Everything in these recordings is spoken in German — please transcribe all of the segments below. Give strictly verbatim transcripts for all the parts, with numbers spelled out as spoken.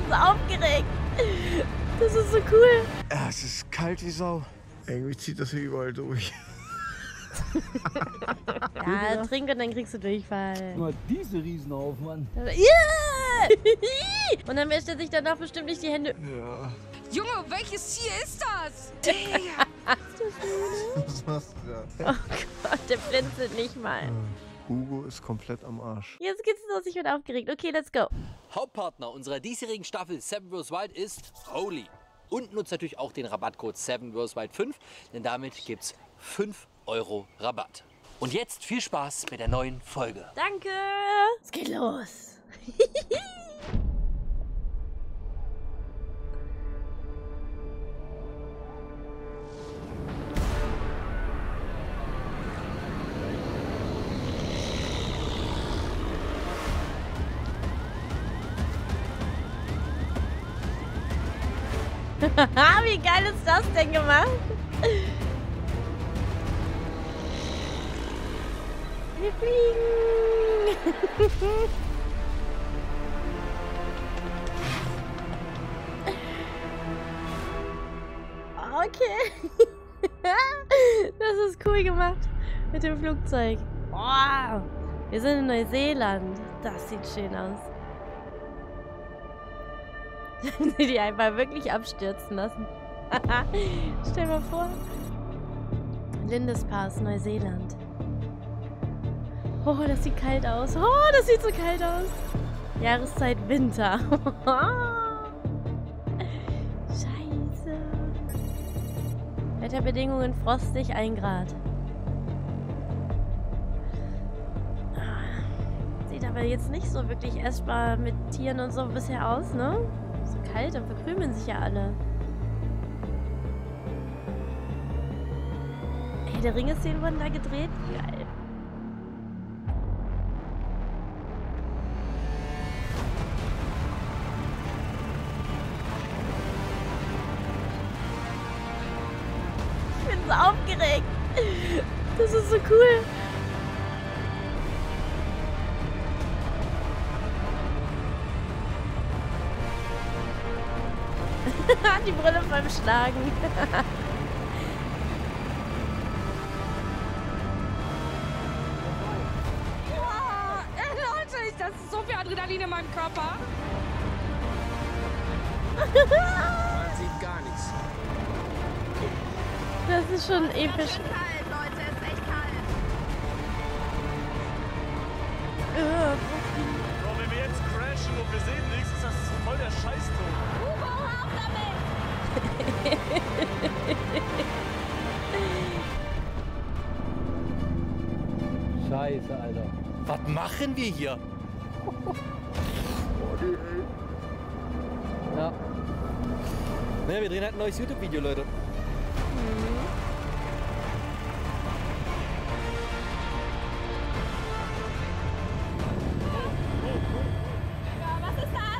bin so aufgeregt. Das ist so cool. Ja, es ist kalt wie Sau. Irgendwie zieht das hier überall durch. Ja, trink und dann kriegst du Durchfall. Nur diese Riesenhaufen, Mann. Yeah! Und dann wäscht er sich danach bestimmt nicht die Hände. Ja. Junge, welches Tier ist das? Was machst du da? Oh Gott, der blinzelt nicht mal. Hugo ist komplett am Arsch. Jetzt geht's los, ich bin aufgeregt. Okay, let's go. Hauptpartner unserer diesjährigen Staffel Seven versus. Wild ist Holy. Und nutzt natürlich auch den Rabattcode Seven versus. Wild fünf, denn damit gibt's fünf Euro Rabatt. Und jetzt viel Spaß mit der neuen Folge. Danke. Es geht los. Wie geil ist das denn gemacht? Wir fliegen! Okay. Das ist cool gemacht mit dem Flugzeug. Wow. Wir sind in Neuseeland. Das sieht schön aus. Die einfach wirklich abstürzen lassen. Stell mal vor. Lindispass, Neuseeland. Oh, das sieht kalt aus. Oh, das sieht so kalt aus. Jahreszeit Winter. Scheiße. Wetterbedingungen frostig, ein Grad. Sieht aber jetzt nicht so wirklich essbar mit Tieren und so bisher aus, ne? So kalt, dann verkrümeln sich ja alle. Ey, der Ringe-Szenen wurden da gedreht? Geil. Ich bin so aufgeregt. Das ist so cool. Die Brille beim Schlagen. Wow, äh, Leute, das ist so viel Adrenalin in meinem Körper. Man sieht gar nichts. Das ist schon episch. Es ist kalt, Leute, es ist echt kalt. Uh, So, wenn wir jetzt crashen und wir sehen nichts, ist das voll der Scheißdruck. Hugo, hör auf damit! Scheiße, Alter. Was machen wir hier? Ja. Naja, wir drehen halt ein neues YouTube-Video, Leute. Was ist das?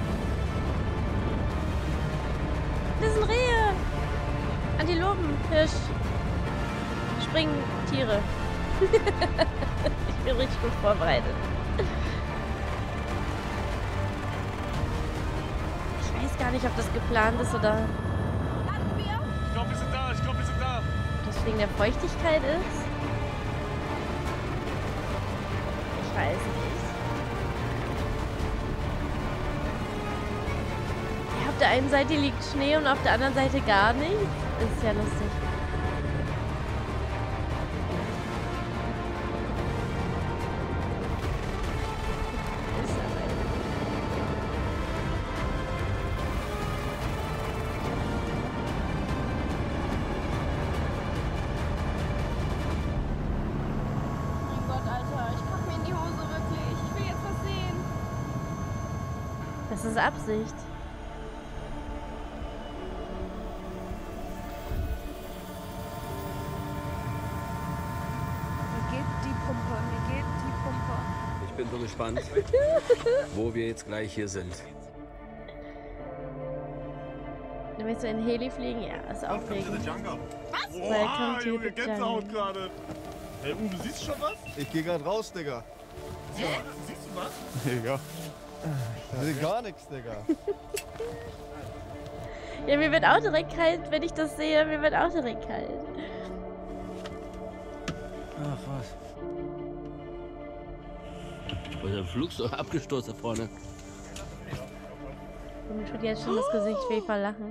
das sind Rehe. Antilopen, Fisch. Springtiere. Ich bin richtig gut vorbereitet. Ich weiß gar nicht, ob das geplant ist oder Landen wir? Ich glaube, wir sind da, ich glaube, wir sind da. ob das wegen der Feuchtigkeit ist. Ich weiß nicht. Ja, auf der einen Seite liegt Schnee und auf der anderen Seite gar nichts. Das ist ja lustig. Mein Gott, Alter, ich pack mir in die Hose wirklich. Ich will jetzt was sehen. Das ist Absicht. Mir geht die Pumpe, mir geht die Pumpe. Ich bin so gespannt, wo wir jetzt gleich hier sind. Du willst du in Heli fliegen? Ja, ist aufregend. Was? Welcome Boah, to Junge, the Gänsehaut jungle. gerade. Hey, Uwe, siehst du schon was? Ich geh grad raus, Digga. Siehst du was? Ja. Ich will gar nichts, Digga. Ja, mir wird auch direkt kalt, wenn ich das sehe. Mir wird auch direkt kalt. Ach was. Weil der Flugzeug abgestürzt da vorne. Mir tut jetzt schon das Gesicht weh vor Lachen.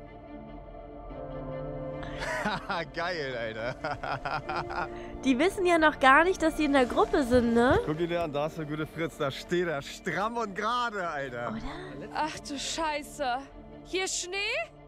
Geil, Alter. Die wissen ja noch gar nicht, dass sie in der Gruppe sind, ne? Guck dir an, da ist der gute Fritz. Da steht er stramm und gerade, Alter. Oder? Ach du Scheiße. Hier ist Schnee?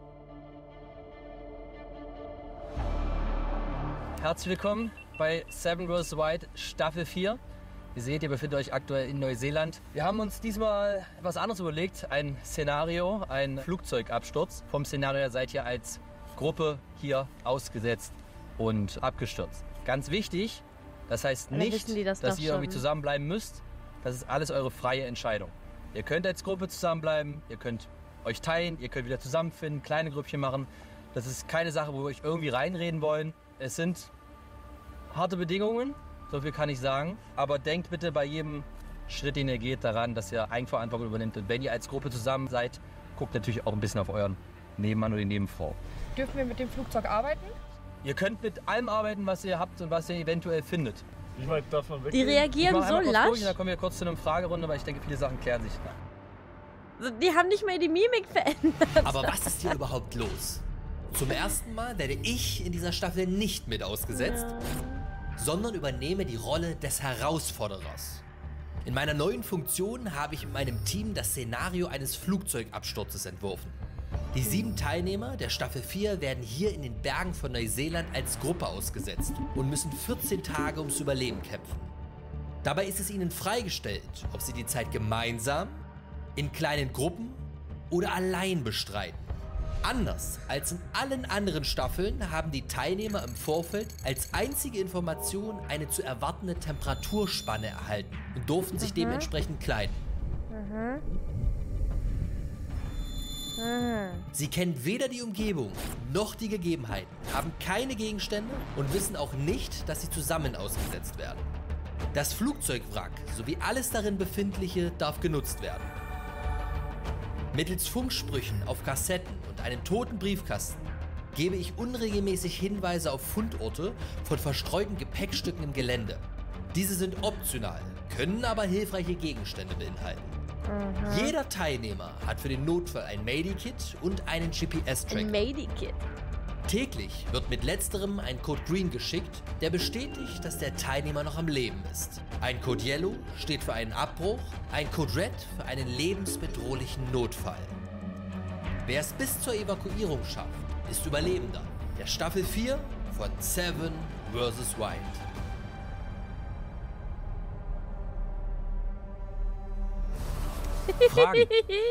Herzlich willkommen bei Seven versus. Wild Staffel vier. Ihr seht, ihr befindet euch aktuell in Neuseeland. Wir haben uns diesmal etwas anderes überlegt. Ein Szenario, ein Flugzeugabsturz. Vom Szenario her seid ihr als Gruppe hier ausgesetzt und abgestürzt. Ganz wichtig, das heißt nicht, wissen die das dass doch ihr irgendwie schon. zusammenbleiben müsst. Das ist alles eure freie Entscheidung. Ihr könnt als Gruppe zusammenbleiben, ihr könnt euch teilen, ihr könnt wieder zusammenfinden, kleine Grüppchen machen. Das ist keine Sache, wo wir euch irgendwie reinreden wollen. Es sind harte Bedingungen, so viel kann ich sagen. Aber denkt bitte bei jedem Schritt, den ihr geht, daran, dass ihr Eigenverantwortung übernimmt. Und wenn ihr als Gruppe zusammen seid, guckt natürlich auch ein bisschen auf euren Nebenmann oder die Nebenfrau. Dürfen wir mit dem Flugzeug arbeiten? Ihr könnt mit allem arbeiten, was ihr habt und was ihr eventuell findet. Wie weit darf man Die weggehen? Ich reagieren mach so einmal kurz lasch. durch und dann kommen wir kurz zu einer Fragerunde, weil ich denke, viele Sachen klären sich. Die haben nicht mal die Mimik verändert. Aber was ist hier überhaupt los? Zum ersten Mal werde ich in dieser Staffel nicht mit ausgesetzt, sondern übernehme die Rolle des Herausforderers. In meiner neuen Funktion habe ich mit meinem Team das Szenario eines Flugzeugabsturzes entworfen. Die sieben Teilnehmer der Staffel vier werden hier in den Bergen von Neuseeland als Gruppe ausgesetzt und müssen vierzehn Tage ums Überleben kämpfen. Dabei ist es ihnen freigestellt, ob sie die Zeit gemeinsam, in kleinen Gruppen oder allein bestreiten. Anders als in allen anderen Staffeln haben die Teilnehmer im Vorfeld als einzige Information eine zu erwartende Temperaturspanne erhalten und durften sich dementsprechend kleiden. Mhm. Mhm. Sie kennen weder die Umgebung noch die Gegebenheiten, haben keine Gegenstände und wissen auch nicht, dass sie zusammen ausgesetzt werden. Das Flugzeugwrack sowie alles darin Befindliche darf genutzt werden. Mittels Funksprüchen auf Kassetten und einem toten Briefkasten gebe ich unregelmäßig Hinweise auf Fundorte von verstreuten Gepäckstücken im Gelände. Diese sind optional, können aber hilfreiche Gegenstände beinhalten. Mhm. Jeder Teilnehmer hat für den Notfall ein Medi-Kit und einen G P Ein S-Tracker. Medi-Kit. Täglich wird mit letzterem ein Code Green geschickt, der bestätigt, dass der Teilnehmer noch am Leben ist. Ein Code Yellow steht für einen Abbruch, ein Code Red für einen lebensbedrohlichen Notfall. Wer es bis zur Evakuierung schafft, ist Überlebender der Staffel vier von Seven versus. Wild. Fragen?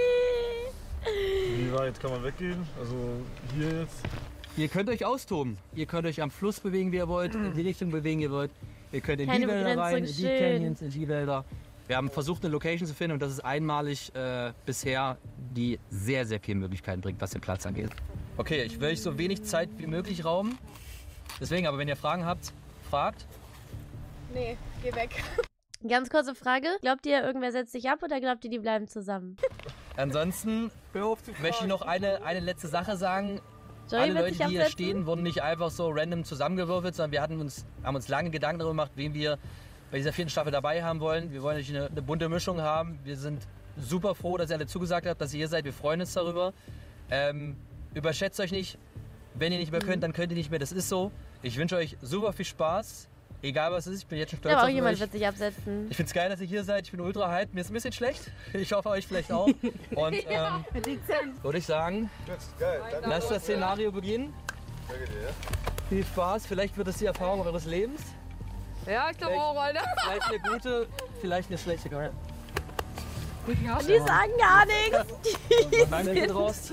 Wie weit kann man weggehen? Also hier jetzt? Ihr könnt euch austoben. Ihr könnt euch am Fluss bewegen, wie ihr wollt, in die Richtung bewegen, wie ihr wollt. Ihr könnt in Keine die Wälder rein, in Begrenzung, die schön. Canyons, in die Wälder. Wir haben versucht, eine Location zu finden und das ist einmalig äh, bisher, die sehr, sehr viele Möglichkeiten bringt, was den Platz angeht. Okay, ich will euch so wenig Zeit wie möglich rauben. Deswegen, aber wenn ihr Fragen habt, fragt. Nee, geh weg. Ganz kurze Frage. Glaubt ihr, irgendwer setzt sich ab oder glaubt ihr, die bleiben zusammen? Ansonsten möchte ich noch eine, eine letzte Sache sagen. Joey Alle wird Leute, sich die hier absetzen? stehen, wurden nicht einfach so random zusammengewürfelt, sondern wir hatten uns, haben uns lange Gedanken darüber gemacht, wen wir bei dieser vierten Staffel dabei haben wollen. Wir wollen natürlich eine, eine bunte Mischung haben. Wir sind super froh, dass ihr alle zugesagt habt, dass ihr hier seid. Wir freuen uns darüber. Ähm, überschätzt euch nicht. Wenn ihr nicht mehr könnt, dann könnt ihr nicht mehr. Das ist so. Ich wünsche euch super viel Spaß. Egal was es ist, ich bin jetzt schon stolz Aber auch auf jemand euch. wird sich absetzen. Ich finde es geil, dass ihr hier seid. Ich bin ultra hyped. Mir ist ein bisschen schlecht. Ich hoffe, euch vielleicht auch. Und ähm, würde ich sagen, Geil, danke. lasst das Szenario beginnen. Danke dir, ja? Viel Spaß. Vielleicht wird es die Erfahrung eures Lebens. Ja, ich glaube auch, Alter. Vielleicht eine gute, vielleicht eine schlechte. Geil. Die sagen gar nichts. Nein, der geht raus.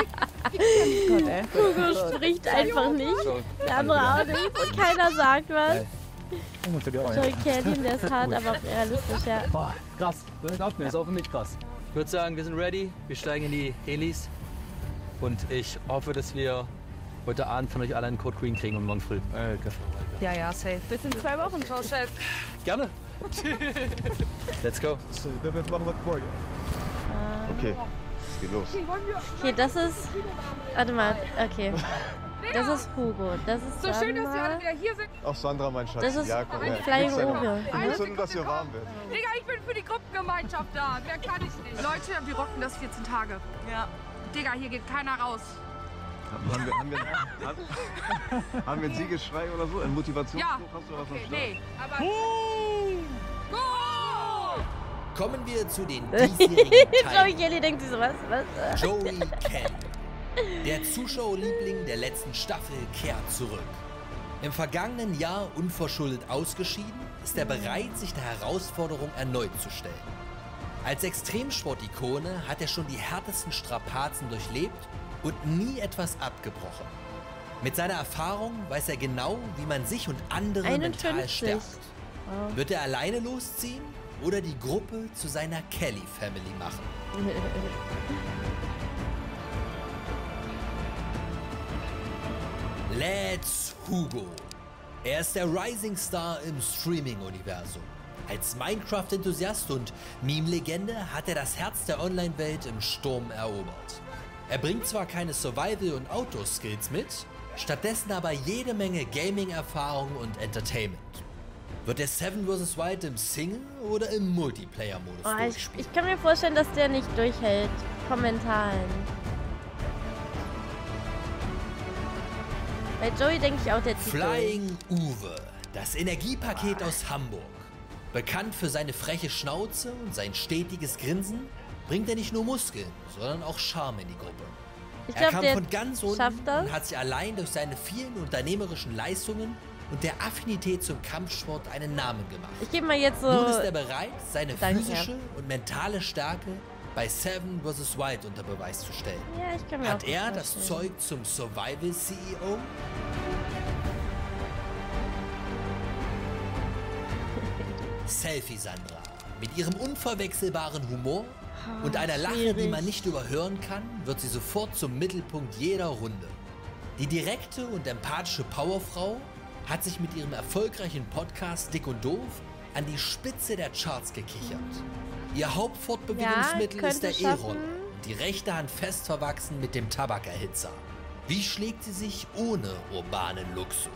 Hugo spricht einfach nicht. Der andere auch nicht. Und keiner sagt was. Joey Canyon, der ist hart, aber auch realistisch, ja. Boah, krass. Glaubt mir, ist auch für mich krass. Ich würde sagen, wir sind ready. Wir steigen in die Helis. Und ich hoffe, dass wir heute Abend von euch alle einen Code Green kriegen und morgen früh. Ja, ja, safe. Bis in zwei Wochen. Ciao, Chef. Gerne. Let's go. So, dann machen wir morgen. Okay, es geht los. Okay, das ist... Warte mal, okay. Das ist Hugo, das ist So schön, dass wir alle Sandra. wieder hier sind. Auch Sandra, mein Schatz. Das ist ja, komm her. Flying Nix da- Uwe. Wir müssen, dass hier warm wird. Digga, ich bin für die Gruppengemeinschaft da. Mehr kann ich nicht. Leute, wir rocken das vierzehn Tage. Ja. Digga, hier geht keiner raus. Haben wir, haben wir, haben, haben wir ein Siegesschrei oder so? Ein Motivationsbuch? Ja. Hast du was am Okay, Start? nee, aber... Go! Kommen wir zu den diesjährigen Joey Teilen. Kelly denkt sich so, was, was? Joey Kelly. Der Zuschauerliebling der letzten Staffel kehrt zurück. Im vergangenen Jahr unverschuldet ausgeschieden, ist er bereit, sich der Herausforderung erneut zu stellen. Als Extremsport-Ikone hat er schon die härtesten Strapazen durchlebt und nie etwas abgebrochen. Mit seiner Erfahrung weiß er genau, wie man sich und andere mental einundfünfzig. stärkt. Wird er alleine losziehen oder die Gruppe zu seiner Kelly-Family machen? Let's Hugo. Er ist der Rising Star im Streaming-Universum. Als Minecraft-Enthusiast und Meme-Legende hat er das Herz der Online-Welt im Sturm erobert. Er bringt zwar keine Survival- und Outdoor-Skills mit, stattdessen aber jede Menge Gaming-Erfahrung und Entertainment. Wird er Seven versus. Wild im Single- oder im Multiplayer-Modus Oh, ich, durchspielen? ich kann mir vorstellen, dass der nicht durchhält. Kommentaren. Bei Joey denke ich auch, der zieht durch. Flying Uwe, das Energiepaket aus Hamburg. Bekannt für seine freche Schnauze und sein stetiges Grinsen, bringt er nicht nur Muskeln, sondern auch Charme in die Gruppe. Ich Er glaube, kam der von ganz unten schafft das. und hat sich allein durch seine vielen unternehmerischen Leistungen und der Affinität zum Kampfsport einen Namen gemacht. Ich gebe mal jetzt so... Nun ist er bereit, seine Danke. physische und mentale Stärke bei Seven versus. Wild unter Beweis zu stellen. Ja, ich kann mir Hat auch er gut das vorstellen. Zeug zum Survival-C E O? Selfie Sandra. Mit ihrem unverwechselbaren Humor und einer Lache, die schwierig. man nicht überhören kann, wird sie sofort zum Mittelpunkt jeder Runde. Die direkte und empathische Powerfrau hat sich mit ihrem erfolgreichen Podcast Dick und Doof an die Spitze der Charts gekichert. Ihr Hauptfortbewegungsmittel Ja, ist der könnte E-Roller schaffen. und die rechte Hand fest verwachsen mit dem Tabakerhitzer. Wie schlägt sie sich ohne urbanen Luxus?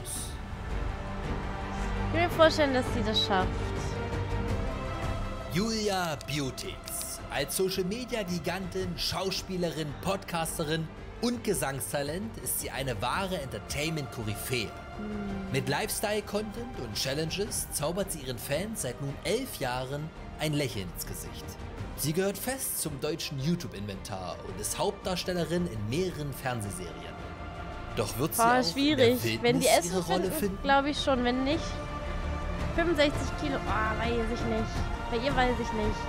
Ich kann mir vorstellen, dass sie das schafft. Julia Beautix. Als Social-Media-Gigantin, Schauspielerin, Podcasterin und Gesangstalent ist sie eine wahre Entertainment-Koryphäe. Mit Lifestyle-Content und Challenges zaubert sie ihren Fans seit nun elf Jahren ein Lächeln ins Gesicht. Sie gehört fest zum deutschen YouTube-Inventar und ist Hauptdarstellerin in mehreren Fernsehserien. Doch wird sie Boah, auch schwierig. in der Wenn die Wildnis essen ihre Rolle finden, finden? glaube ich schon. Wenn nicht, fünfundsechzig Kilo. Oh, weiß ich nicht. Bei ihr weiß ich nicht.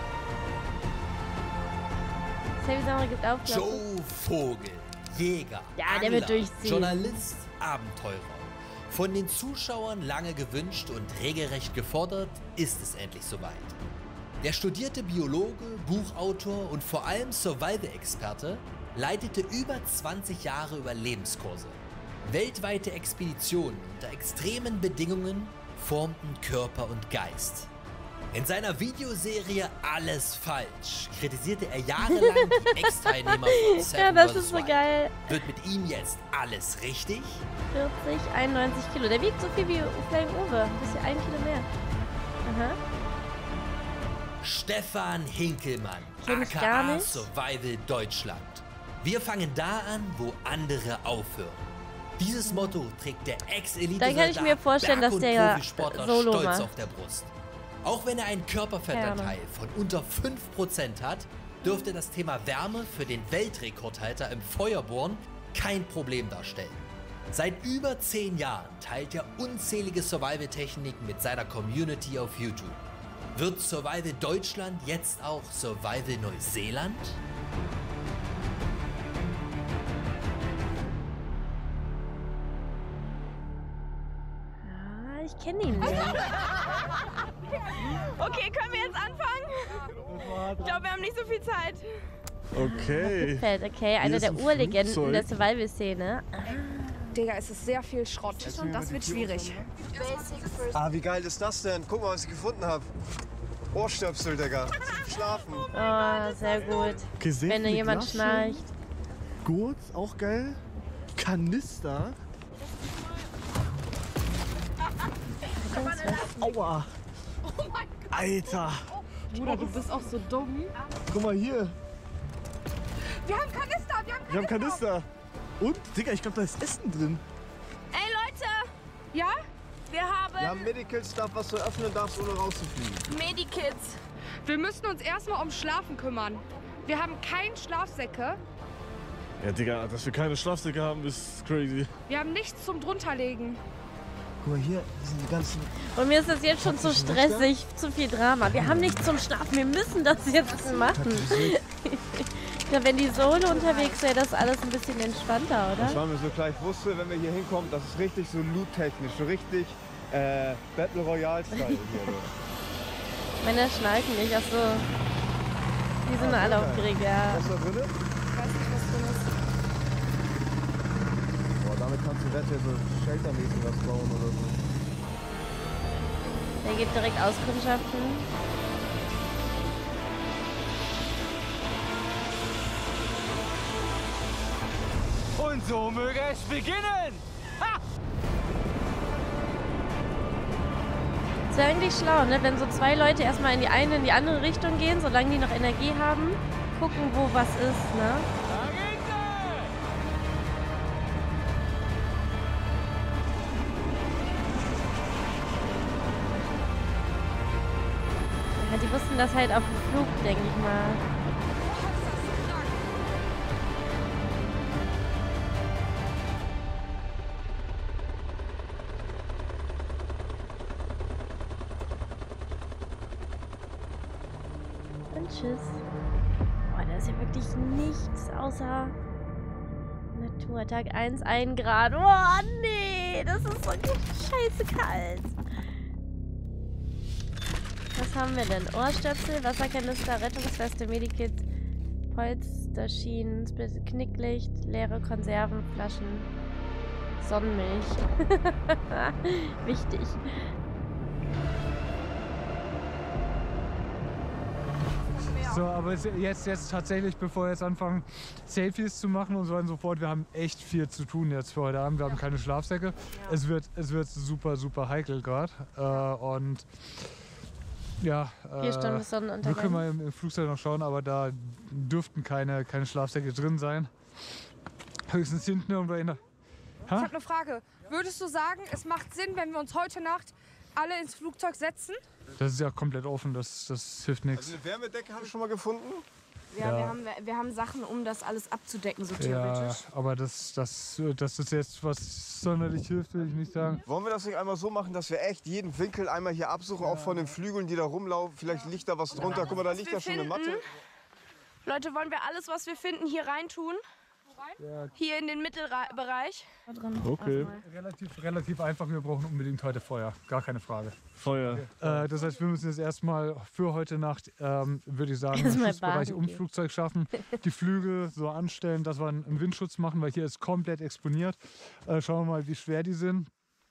Selfie Sandra gibt auf. glaub ich. Joe Vogel, Jäger, Ja, der Angler, wird durchziehen. Journalist, Abenteurer. Von den Zuschauern lange gewünscht und regelrecht gefordert, ist es endlich soweit. Der studierte Biologe, Buchautor und vor allem Survival-Experte leitete über zwanzig Jahre Überlebenskurse. Weltweite Expeditionen unter extremen Bedingungen formten Körper und Geist. In seiner Videoserie Alles falsch kritisierte er jahrelang die Ex-Teilnehmer von Seven Ja, das versus. ist so Wild. geil. Wird mit ihm jetzt alles richtig? vierzig, einundneunzig Kilo. Der wiegt so viel wie Flying Uwe. Ein bisschen ein Kilo mehr. Aha. Stefan Hinkelmann, Kenn ich gar aka nicht. Survival Deutschland. Wir fangen da an, wo andere aufhören. Dieses Motto trägt der Ex-Elite Da kann ich mir vorstellen, dass der Profisportler Solo stolz macht. auf der Brust. Auch wenn er einen Körperfettanteil von unter fünf Prozent hat, dürfte das Thema Wärme für den Weltrekordhalter im Feuerbohren kein Problem darstellen. Seit über zehn Jahren teilt er unzählige Survival-Techniken mit seiner Community auf YouTube. Wird Survival Deutschland jetzt auch Survival Neuseeland? Ah, ich kenne ihn nicht. Okay, können wir jetzt anfangen? Ich glaube, wir haben nicht so viel Zeit. Okay. Feld, okay. Einer ist der ein Urlegenden Flugzeug. der Survival-Szene. Ah, Digga, es ist sehr viel Schrott und das wird schwierig. Ah, wie geil ist das denn? Guck mal, was ich gefunden habe. Ohrstöpsel, Digga. Zum Schlafen. Oh, sehr gut. Okay, sehr Wenn da viele jemand Glasscheiben. schnarcht. Gurts, auch geil. Kanister. Aua. Oh mein Gott. Alter. Bruder, du bist auch so dumm. Guck mal hier. Wir haben Kanister, wir haben Kanister. Wir haben Kanister. Und, Digga, ich glaube, da ist Essen drin. Ey Leute, Ja? wir haben Wir haben Medical Stuff, was du öffnen darfst, ohne rauszufliegen. Medikits. Wir müssen uns erstmal ums Schlafen kümmern. Wir haben keine Schlafsäcke. Ja, Digga, dass wir keine Schlafsäcke haben, ist crazy. Wir haben nichts zum drunterlegen. Guck mal hier, sind die ganzen... Und mir ist das jetzt schon zu stressig, zu viel Drama. Wir haben nichts zum Schlafen, wir müssen das jetzt machen. Ja, wenn die Sohle unterwegs wäre, das alles ein bisschen entspannter, Das oder? war mir so klar. Ich wusste, wenn wir hier hinkommen, das ist richtig so loot-technisch, so richtig äh, Battle Royale-Style hier. So. Männer schnalken nicht, ach so. Die sind alle aufgeregt, ja. Was ist da drin? Ich weiß nicht, was drin ist. Boah, damit kannst du Wette so sheltermäßig was bauen oder so. Der geht direkt auskundschaften. Und so möge es beginnen! Ha! Das wäre eigentlich schlau, ne? Wenn so zwei Leute erstmal in die eine, in die andere Richtung gehen, solange die noch Energie haben, gucken, wo was ist, ne? Da geht sie! Ja, die wussten das halt auf dem Flug, denke ich mal. Und tschüss. Boah, da ist ja wirklich nichts außer Natur. Tag eins, ein Grad. Oh, nee, das ist so scheiße kalt. Was haben wir denn? Ohrstöpsel, Wasserkanister, Rettungsweste, Medikit, Polsterschienen, Knicklicht, leere Konservenflaschen, Sonnenmilch. Wichtig. So, aber jetzt, jetzt tatsächlich, bevor wir jetzt anfangen, Selfies zu machen und so weiter und so fort, wir haben echt viel zu tun jetzt für heute Abend. Wir haben keine Schlafsäcke. Ja. Es wird, es wird super, super heikel gerade. Äh, und ja, Vier Stunden bis Sonnenuntergang. wir können mal im, im Flugzeug noch schauen, aber da dürften keine, keine Schlafsäcke drin sein. Höchstens hinten irgendwo in der... Ich habe eine Frage. Würdest du sagen, es macht Sinn, wenn wir uns heute Nacht alle ins Flugzeug setzen? Das ist ja komplett offen, das, das hilft nichts. Also eine Wärmedecke habe ich schon mal gefunden. Ja, Ja. Wir, haben, wir haben Sachen, um das alles abzudecken, so Ja, theoretisch. aber das, das, dass das jetzt was sonderlich hilft, will ich nicht sagen. Wollen wir das nicht einmal so machen, dass wir echt jeden Winkel einmal hier absuchen, auch von den Flügeln, die da rumlaufen? Vielleicht liegt da was drunter. Guck mal, da liegt ja schon eine Matte. Leute, wollen wir alles, was wir finden, hier reintun? Ja. Hier in den Mittelbereich? Okay. Relativ, relativ einfach, wir brauchen unbedingt heute Feuer, gar keine Frage. Feuer. Äh, das heißt, wir müssen jetzt erstmal für heute Nacht, ähm, würde ich sagen, den Erstmal Schutzbereich baden ums gehen. Flugzeug schaffen, die Flügel so anstellen, dass wir einen Windschutz machen, weil hier ist komplett exponiert. Äh, schauen wir mal, wie schwer die sind.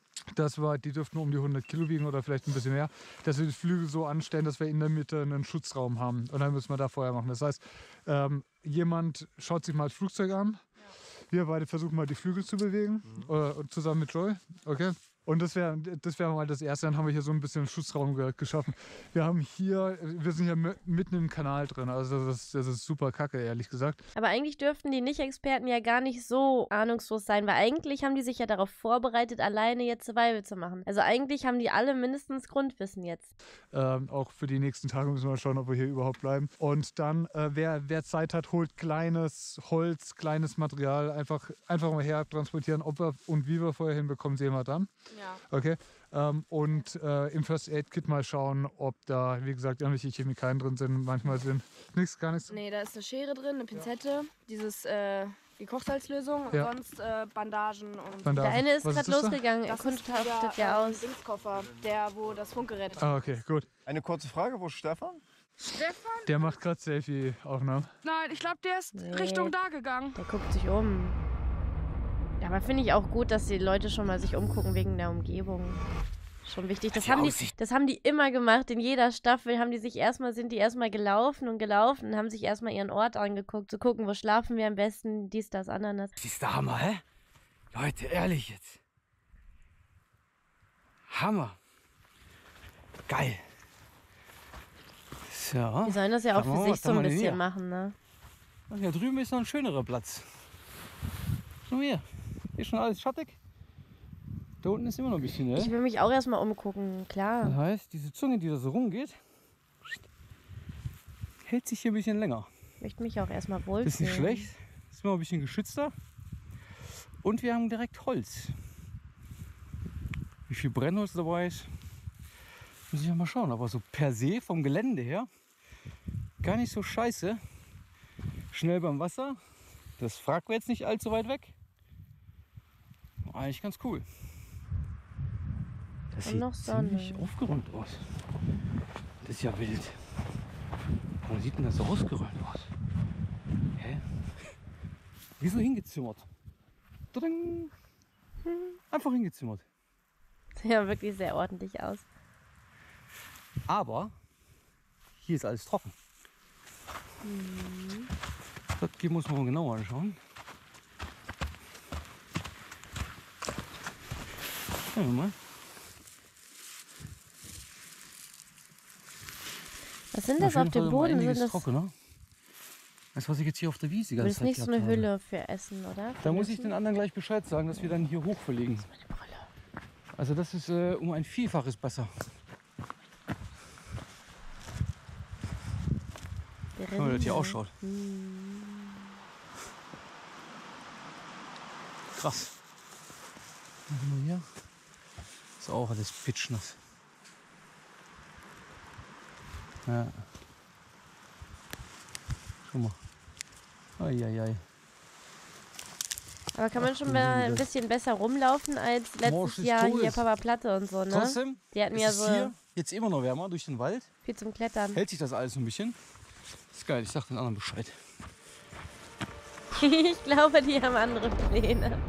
Das war, die dürften um die hundert Kilo wiegen oder vielleicht ein bisschen mehr, dass wir die Flügel so anstellen, dass wir in der Mitte einen Schutzraum haben. Und dann müssen wir da Feuer machen. Das heißt, ähm, jemand schaut sich mal das Flugzeug an. Wir beide versuchen mal die Flügel zu bewegen, mhm. äh, zusammen mit Joy. Okay. Und das wäre das wär mal das Erste. Dann haben wir hier so ein bisschen Schutzraum ge geschaffen. Wir haben hier, wir sind hier mitten im Kanal drin. Also das ist, das ist super kacke, ehrlich gesagt. Aber eigentlich dürften die Nicht-Experten ja gar nicht so ahnungslos sein, weil eigentlich haben die sich ja darauf vorbereitet, alleine jetzt Survival zu machen. Also eigentlich haben die alle mindestens Grundwissen jetzt. Ähm, auch für die nächsten Tage müssen wir schauen, ob wir hier überhaupt bleiben. Und dann, äh, wer, wer Zeit hat, holt kleines Holz, kleines Material, einfach, einfach mal her transportieren. Ob wir und wie wir vorher hinbekommen, sehen wir dann. Ja. Okay. Ähm, und äh, im First Aid Kit mal schauen, ob da, wie gesagt, irgendwelche Chemikalien drin sind. Manchmal sind nichts, gar nichts. Nee, da ist eine Schere drin, eine Pinzette, dieses, äh, die Kochsalzlösung und Ja. sonst äh, Bandagen und... Bandagen. Der eine ist Was gerade das da? losgegangen, er Das ist kundschaftet der, ja ähm, aus. Dingskoffer, der, wo das Funkgerät ist. Ah, okay, gut. Eine kurze Frage, wo ist Stefan? Stefan? Der macht gerade Selfie-Aufnahmen. Nein, ich glaube, der ist Nee. Richtung da gegangen. Der guckt sich um. Aber finde ich auch gut, dass die Leute schon mal sich umgucken wegen der Umgebung. Schon wichtig. Das haben, die, das haben die immer gemacht. In jeder Staffel haben die sich erstmal, sind die erstmal gelaufen und gelaufen und haben sich erstmal ihren Ort angeguckt, zu gucken, wo schlafen wir am besten, dies, das, Ananas. Das ist der Hammer, hä? Leute, ehrlich jetzt. Hammer. Geil. So. Die sollen das ja auch Schauen wir für mal, sich was so haben ein wir denn bisschen hier? machen, ne? Ach, hier drüben ist noch ein schönerer Platz. Schau hier. Hier ist schon alles schattig. Da unten ist immer noch ein bisschen, ne? Ich will mich auch erstmal umgucken, klar. Das heißt, diese Zunge, die da so rumgeht, hält sich hier ein bisschen länger. Ich möchte mich auch erstmal wohlfühlen. Das ist nicht schlecht. Ist mal ein bisschen geschützter. Und wir haben direkt Holz. Wie viel Brennholz dabei ist, muss ich ja mal schauen. Aber so per se vom Gelände her gar nicht so scheiße. Schnell beim Wasser. Das fragen wir jetzt nicht allzu weit weg. Eigentlich ganz cool. Das Und sieht noch Sonne. ziemlich aufgeräumt aus. Das ist ja wild. Warum sieht denn das so ausgeräumt aus? Hä? Wie so hingezimmert. Tuding. Einfach hingezimmert. Sieht ja wirklich sehr ordentlich aus. Aber hier ist alles trocken. Mhm. Das hier muss man mal genauer anschauen. Schauen wir mal. Was sind das auf dem Boden? Sind das, trockener. Das, was ich jetzt hier auf der Wiese das ganz ist nicht so eine Hülle für Essen, oder? Da muss ich den anderen gleich Bescheid sagen, dass wir dann hier hoch verlegen. Also das ist äh, um ein Vielfaches besser. Schau mal, wie das hier ausschaut. Hm. Krass. Machen wir hier. Ist auch alles pitschnass. Ja. Schau mal. Eieiei. Aber kann man schon mal ein bisschen besser rumlaufen als letztes Morsch ist Jahr tot. hier Papa Platte und so, ne? Trotzdem Die hatten ist ja es so hier jetzt immer noch wärmer durch den Wald. viel zum Klettern. Hält sich das alles ein bisschen. Ist geil, ich sag den anderen Bescheid. Ich glaube, die haben andere Pläne.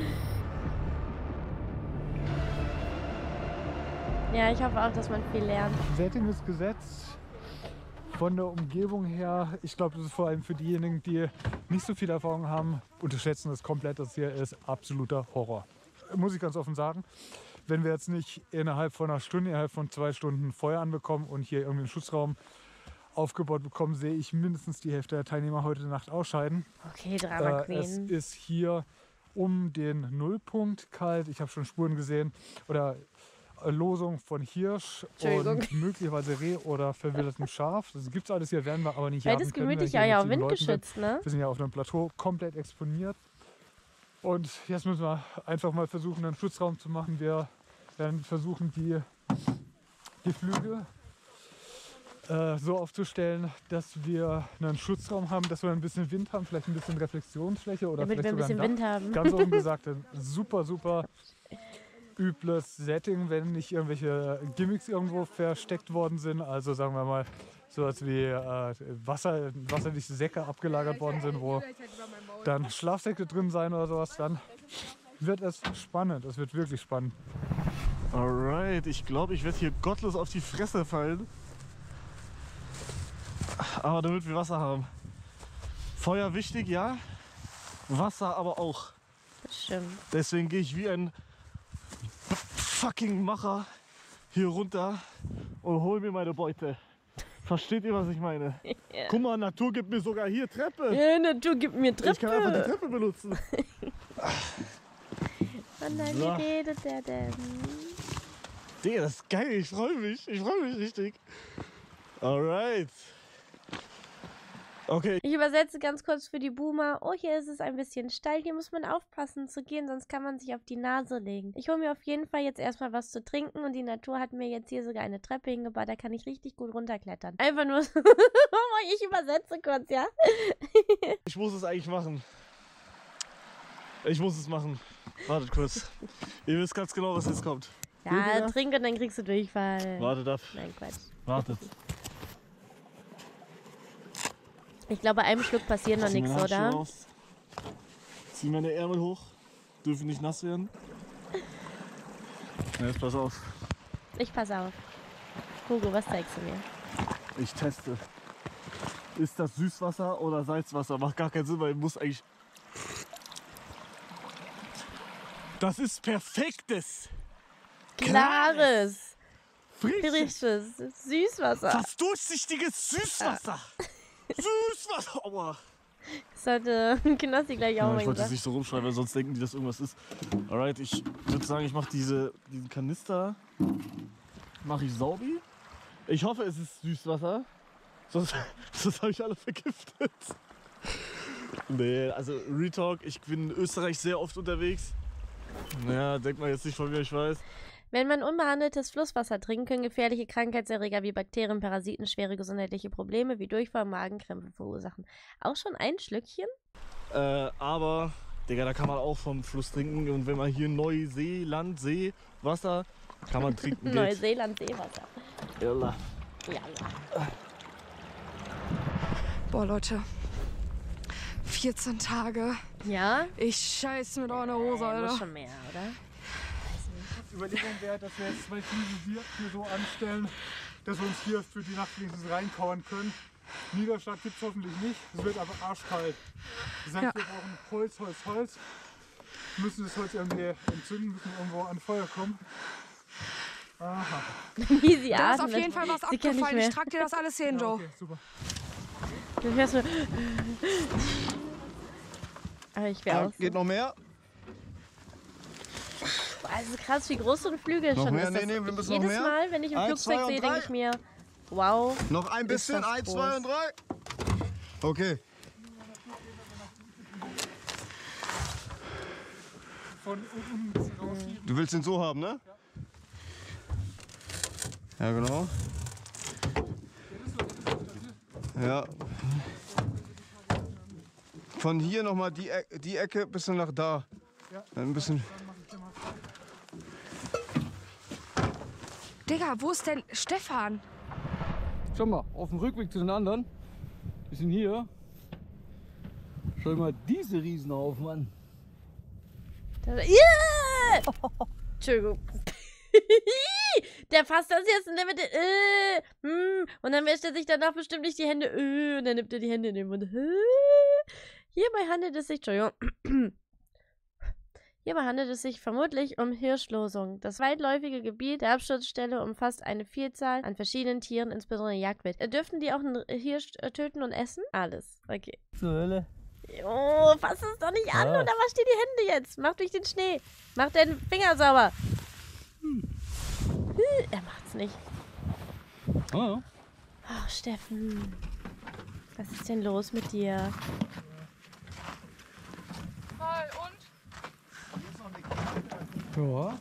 Ja, ich hoffe auch, dass man viel lernt. Setting ist gesetzt. Von der Umgebung her, ich glaube, das ist vor allem für diejenigen, die nicht so viel Erfahrung haben, unterschätzen das komplett. Das hier ist absoluter Horror. Muss ich ganz offen sagen. Wenn wir jetzt nicht innerhalb von einer Stunde, innerhalb von zwei Stunden Feuer anbekommen und hier irgendwie einen Schutzraum aufgebaut bekommen, sehe ich mindestens die Hälfte der Teilnehmer heute Nacht ausscheiden. Okay, Drama Äh, Queen. es ist hier um den Nullpunkt kalt. Ich habe schon Spuren gesehen oder Losung von Hirsch und möglicherweise Reh oder verwildertem Schaf. Das gibt es alles hier, werden wir aber nicht Weil jagen das können, gemütlich, wenn ich ja, hier ja, mit sieben Leuten windgeschützt, bin. ne? Wir sind ja auf einem Plateau komplett exponiert. Und jetzt müssen wir einfach mal versuchen, einen Schutzraum zu machen. Wir werden versuchen, die, die Flügel äh, so aufzustellen, dass wir einen Schutzraum haben, dass wir ein bisschen Wind haben, vielleicht ein bisschen Reflexionsfläche oder Damit wir vielleicht ein sogar bisschen Dach. Wind haben. Ganz oben gesagt, ein super, super übles Setting, wenn nicht irgendwelche Gimmicks irgendwo versteckt worden sind. Also sagen wir mal sowas wie äh, Wasser, wasserdichte Säcke abgelagert worden sind, wo dann Schlafsäcke drin sein oder sowas. Dann wird es spannend. Es wird wirklich spannend. Alright, ich glaube, ich werde hier gottlos auf die Fresse fallen. Aber damit wir Wasser haben. Feuer wichtig, ja. Wasser aber auch. Das stimmt. Deswegen gehe ich wie ein fucking Macher hier runter und hol mir meine Beute. Versteht ihr, was ich meine? Ja. Guck mal, Natur gibt mir sogar hier Treppe. Ja, Natur gibt mir Treppe. Ich kann einfach die Treppe benutzen. Und dann So. wie redet der denn? Digga, das ist geil. Ich freue mich. Ich freue mich richtig. Alright. Okay. Ich übersetze ganz kurz für die Boomer. Oh, hier ist es ein bisschen steil. Hier muss man aufpassen zu gehen, sonst kann man sich auf die Nase legen. Ich hole mir auf jeden Fall jetzt erstmal was zu trinken und die Natur hat mir jetzt hier sogar eine Treppe hingebaut. Da kann ich richtig gut runterklettern. Einfach nur so. Ich übersetze kurz, ja? Ich muss es eigentlich machen. Ich muss es machen. Wartet kurz. Ihr wisst ganz genau, was jetzt kommt. Ja, trink und dann kriegst du Durchfall. Wartet ab. Nein, Quatsch. Wartet. Ich glaube, bei einem Schluck passiert noch Zieh nichts, meine Handschuhe oder? aus. Zieh meine Ärmel hoch. dürfen nicht nass werden. Ja, jetzt pass auf. Ich pass auf. Hugo, was zeigst du mir? Ich teste. Ist das Süßwasser oder Salzwasser? Macht gar keinen Sinn, weil ich muss eigentlich... Das ist perfektes! Klares, Frisches, frisches Süßwasser. fast durchsichtiges Süßwasser! Süßwasser! Aua! Das sollte Knossi gleich auch Ja, mal ich wollte es gesagt. nicht so rumschreiben, weil sonst denken die, dass irgendwas ist. Alright, ich würde sagen, ich mache diese, diesen Kanister, mache ich saubi. Ich hoffe, es ist Süßwasser, sonst, sonst habe ich alle vergiftet. Nee, also Retalk, ich bin in Österreich sehr oft unterwegs. Naja, denkt man jetzt nicht von mir, ich weiß. Wenn man unbehandeltes Flusswasser trinkt, können gefährliche Krankheitserreger wie Bakterien, Parasiten schwere gesundheitliche Probleme wie Durchfall und Magenkrämpfe verursachen. Auch schon ein Schlückchen? Äh, aber, Digga, da kann man auch vom Fluss trinken. Und wenn man hier Neuseeland, See, Wasser, kann man trinken. geht. Neuseeland, Seewasser. Jalla. Jalla. Boah, Leute. vierzehn Tage. Ja? Ich scheiß mit einer Hose, Äh, Alter. muss schon mehr, oder? Überlegung wäre, dass wir jetzt zwei Flüge hier so anstellen, dass wir uns hier für die Nacht wenigstens reinkauern können. Niederschlag gibt es hoffentlich nicht, es wird aber arschkalt. Das heißt, Ja. wir brauchen Holz, Holz, Holz. Wir müssen das Holz irgendwie entzünden, müssen irgendwo an Feuer kommen. Aha. Wie sie Da ist atmet. auf jeden Fall was Sie kann nicht abgefallen. mehr. Ich trag dir das alles hin, Ja, Joe. okay, super. Du hörst nur... Aber ich wäre Ja, auch so. geht noch mehr? Also krass, wie groß so ein Flügel Noch schon mehr? ist. Nee, Das nee, wir müssen noch jedes mehr. Mal, wenn ich im Eins, Flugzeug zwei und sehe, denke drei. ich mir, wow. Noch ein bisschen, das eins, groß. zwei und drei. Okay. Von unten ein bisschen rausschieben. Du willst den so haben, ne? Ja, genau. Ja. Von hier nochmal die, e die Ecke ein bisschen nach da. Ein bisschen. Digga, wo ist denn Stefan? Schau mal, auf dem Rückweg zu den anderen. Wir sind hier. Schau dir mal diese Riesenhaufen an. Da- Yeah! Entschuldigung. Der fasst das jetzt und der wird äh, hm, und dann wäscht er sich danach bestimmt nicht die Hände äh, und dann nimmt er die Hände in den Mund. Äh. Hierbei handelt es sich, Entschuldigung. Hierbei handelt es sich vermutlich um Hirschlosung. Das weitläufige Gebiet der Absturzstelle umfasst eine Vielzahl an verschiedenen Tieren, insbesondere Jagdwild. Äh, dürften die auch einen Hirsch äh, töten und essen? Alles. Okay. Zur Hölle. Oh, fass es doch nicht an Ja. oder wasch dir die Hände jetzt. Mach durch den Schnee. Mach deinen Finger sauber. Hm. Er macht's nicht. Oh. Oh, Steffen. Was ist denn los mit dir? Mal und? Ja.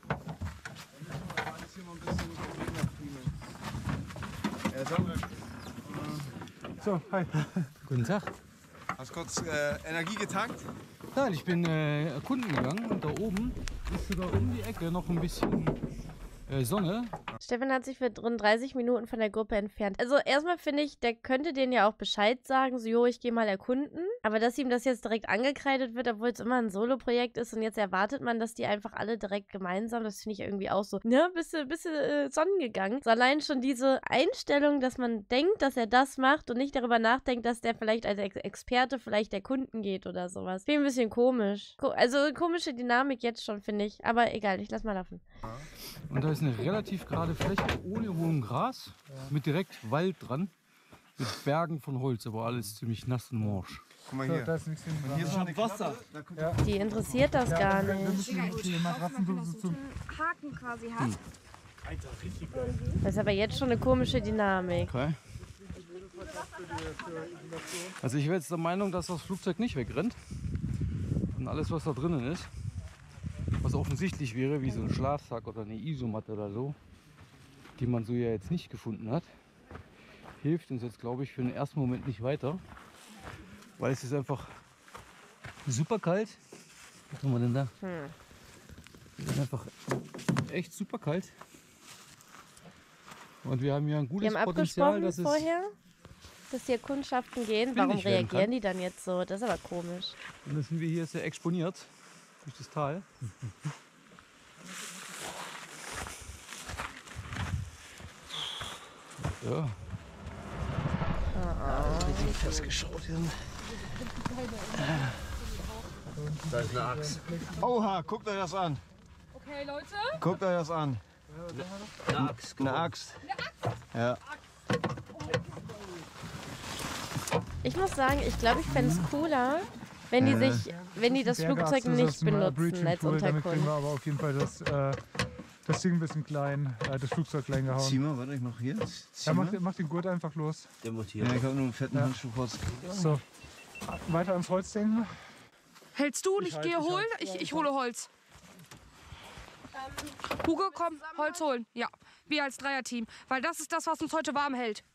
So, hi. Guten Tag. Hast du kurz äh, Energie getankt? Nein, ich bin äh, erkunden gegangen und da oben ist sogar um die Ecke noch ein bisschen äh, Sonne. Steffen hat sich für rund dreißig Minuten von der Gruppe entfernt. Also erstmal finde ich, der könnte denen ja auch Bescheid sagen, so, jo, ich gehe mal erkunden. Aber dass ihm das jetzt direkt angekreidet wird, obwohl es immer ein Solo-Projekt ist und jetzt erwartet man, dass die einfach alle direkt gemeinsam, das finde ich irgendwie auch so, ne, bist du, bist du äh, sonnen gegangen. So allein schon diese Einstellung, dass man denkt, dass er das macht und nicht darüber nachdenkt, dass der vielleicht als Ex Experte vielleicht der Kunden geht oder sowas. Finde ich ein bisschen komisch. Ko also komische Dynamik jetzt schon, finde ich. Aber egal, ich lass mal laufen. Und da ist eine relativ gerade Fläche ohne hohem Gras, mit direkt Wald dran, mit Bergen von Holz, aber alles ziemlich nass und morsch. Guck mal So, hier. da ist nichts hinten dran. Hier ist schon Wasser. Ja. Die interessiert das gar wir, wir nicht. müssen die Matratzen so, so, so. Haken quasi hat. Das ist aber jetzt schon eine komische Dynamik. Okay. Also ich wäre jetzt der Meinung, dass das Flugzeug nicht wegrennt. Und alles, was da drinnen ist, was offensichtlich wäre, wie so ein Schlafsack oder eine Isomatte oder so, die man so ja jetzt nicht gefunden hat, hilft uns jetzt, glaube ich, für den ersten Moment nicht weiter. Weil es ist einfach super kalt. Was haben wir denn da? Hm. Es ist einfach echt super kalt. Und wir haben ja ein Die gutes haben Potenzial, abgesprochen dass es vorher, dass die Erkundschaften gehen. Warum windig werden reagieren kann. die dann jetzt so? Das ist aber komisch. Und dann sind wir hier sehr exponiert. durch das Tal. Ja. Oh. Richtig festgeschaut hier. Da ist eine Axt. Oha, guckt euch das an. Okay, Leute. Guckt euch das an. Eine Axt. Eine Axt. Ja. Ich muss sagen, ich glaube, ich fände es cooler, wenn die sich, wenn die das Flugzeug nicht benutzen als Damit kriegen Unterkunft. wir aber auf jeden Fall das, äh, das Ding ein bisschen klein, äh, das Flugzeug klein gehauen. Zieh mal, warte, ich mach hier. Zieh Ja, mach, mal. den- mach den Gurt einfach los. Der montiert. Ja, ich hab nur einen fetten Ja. Handschuh kurz. So, weiter ans Holz denken. Hältst du und ich, Ich halt, gehe ich holen? halt. Ich, Ja, ich ich hole Holz. Hugo, komm, Holz holen. Ja, wir als Dreierteam. Weil das ist das, was uns heute warm hält.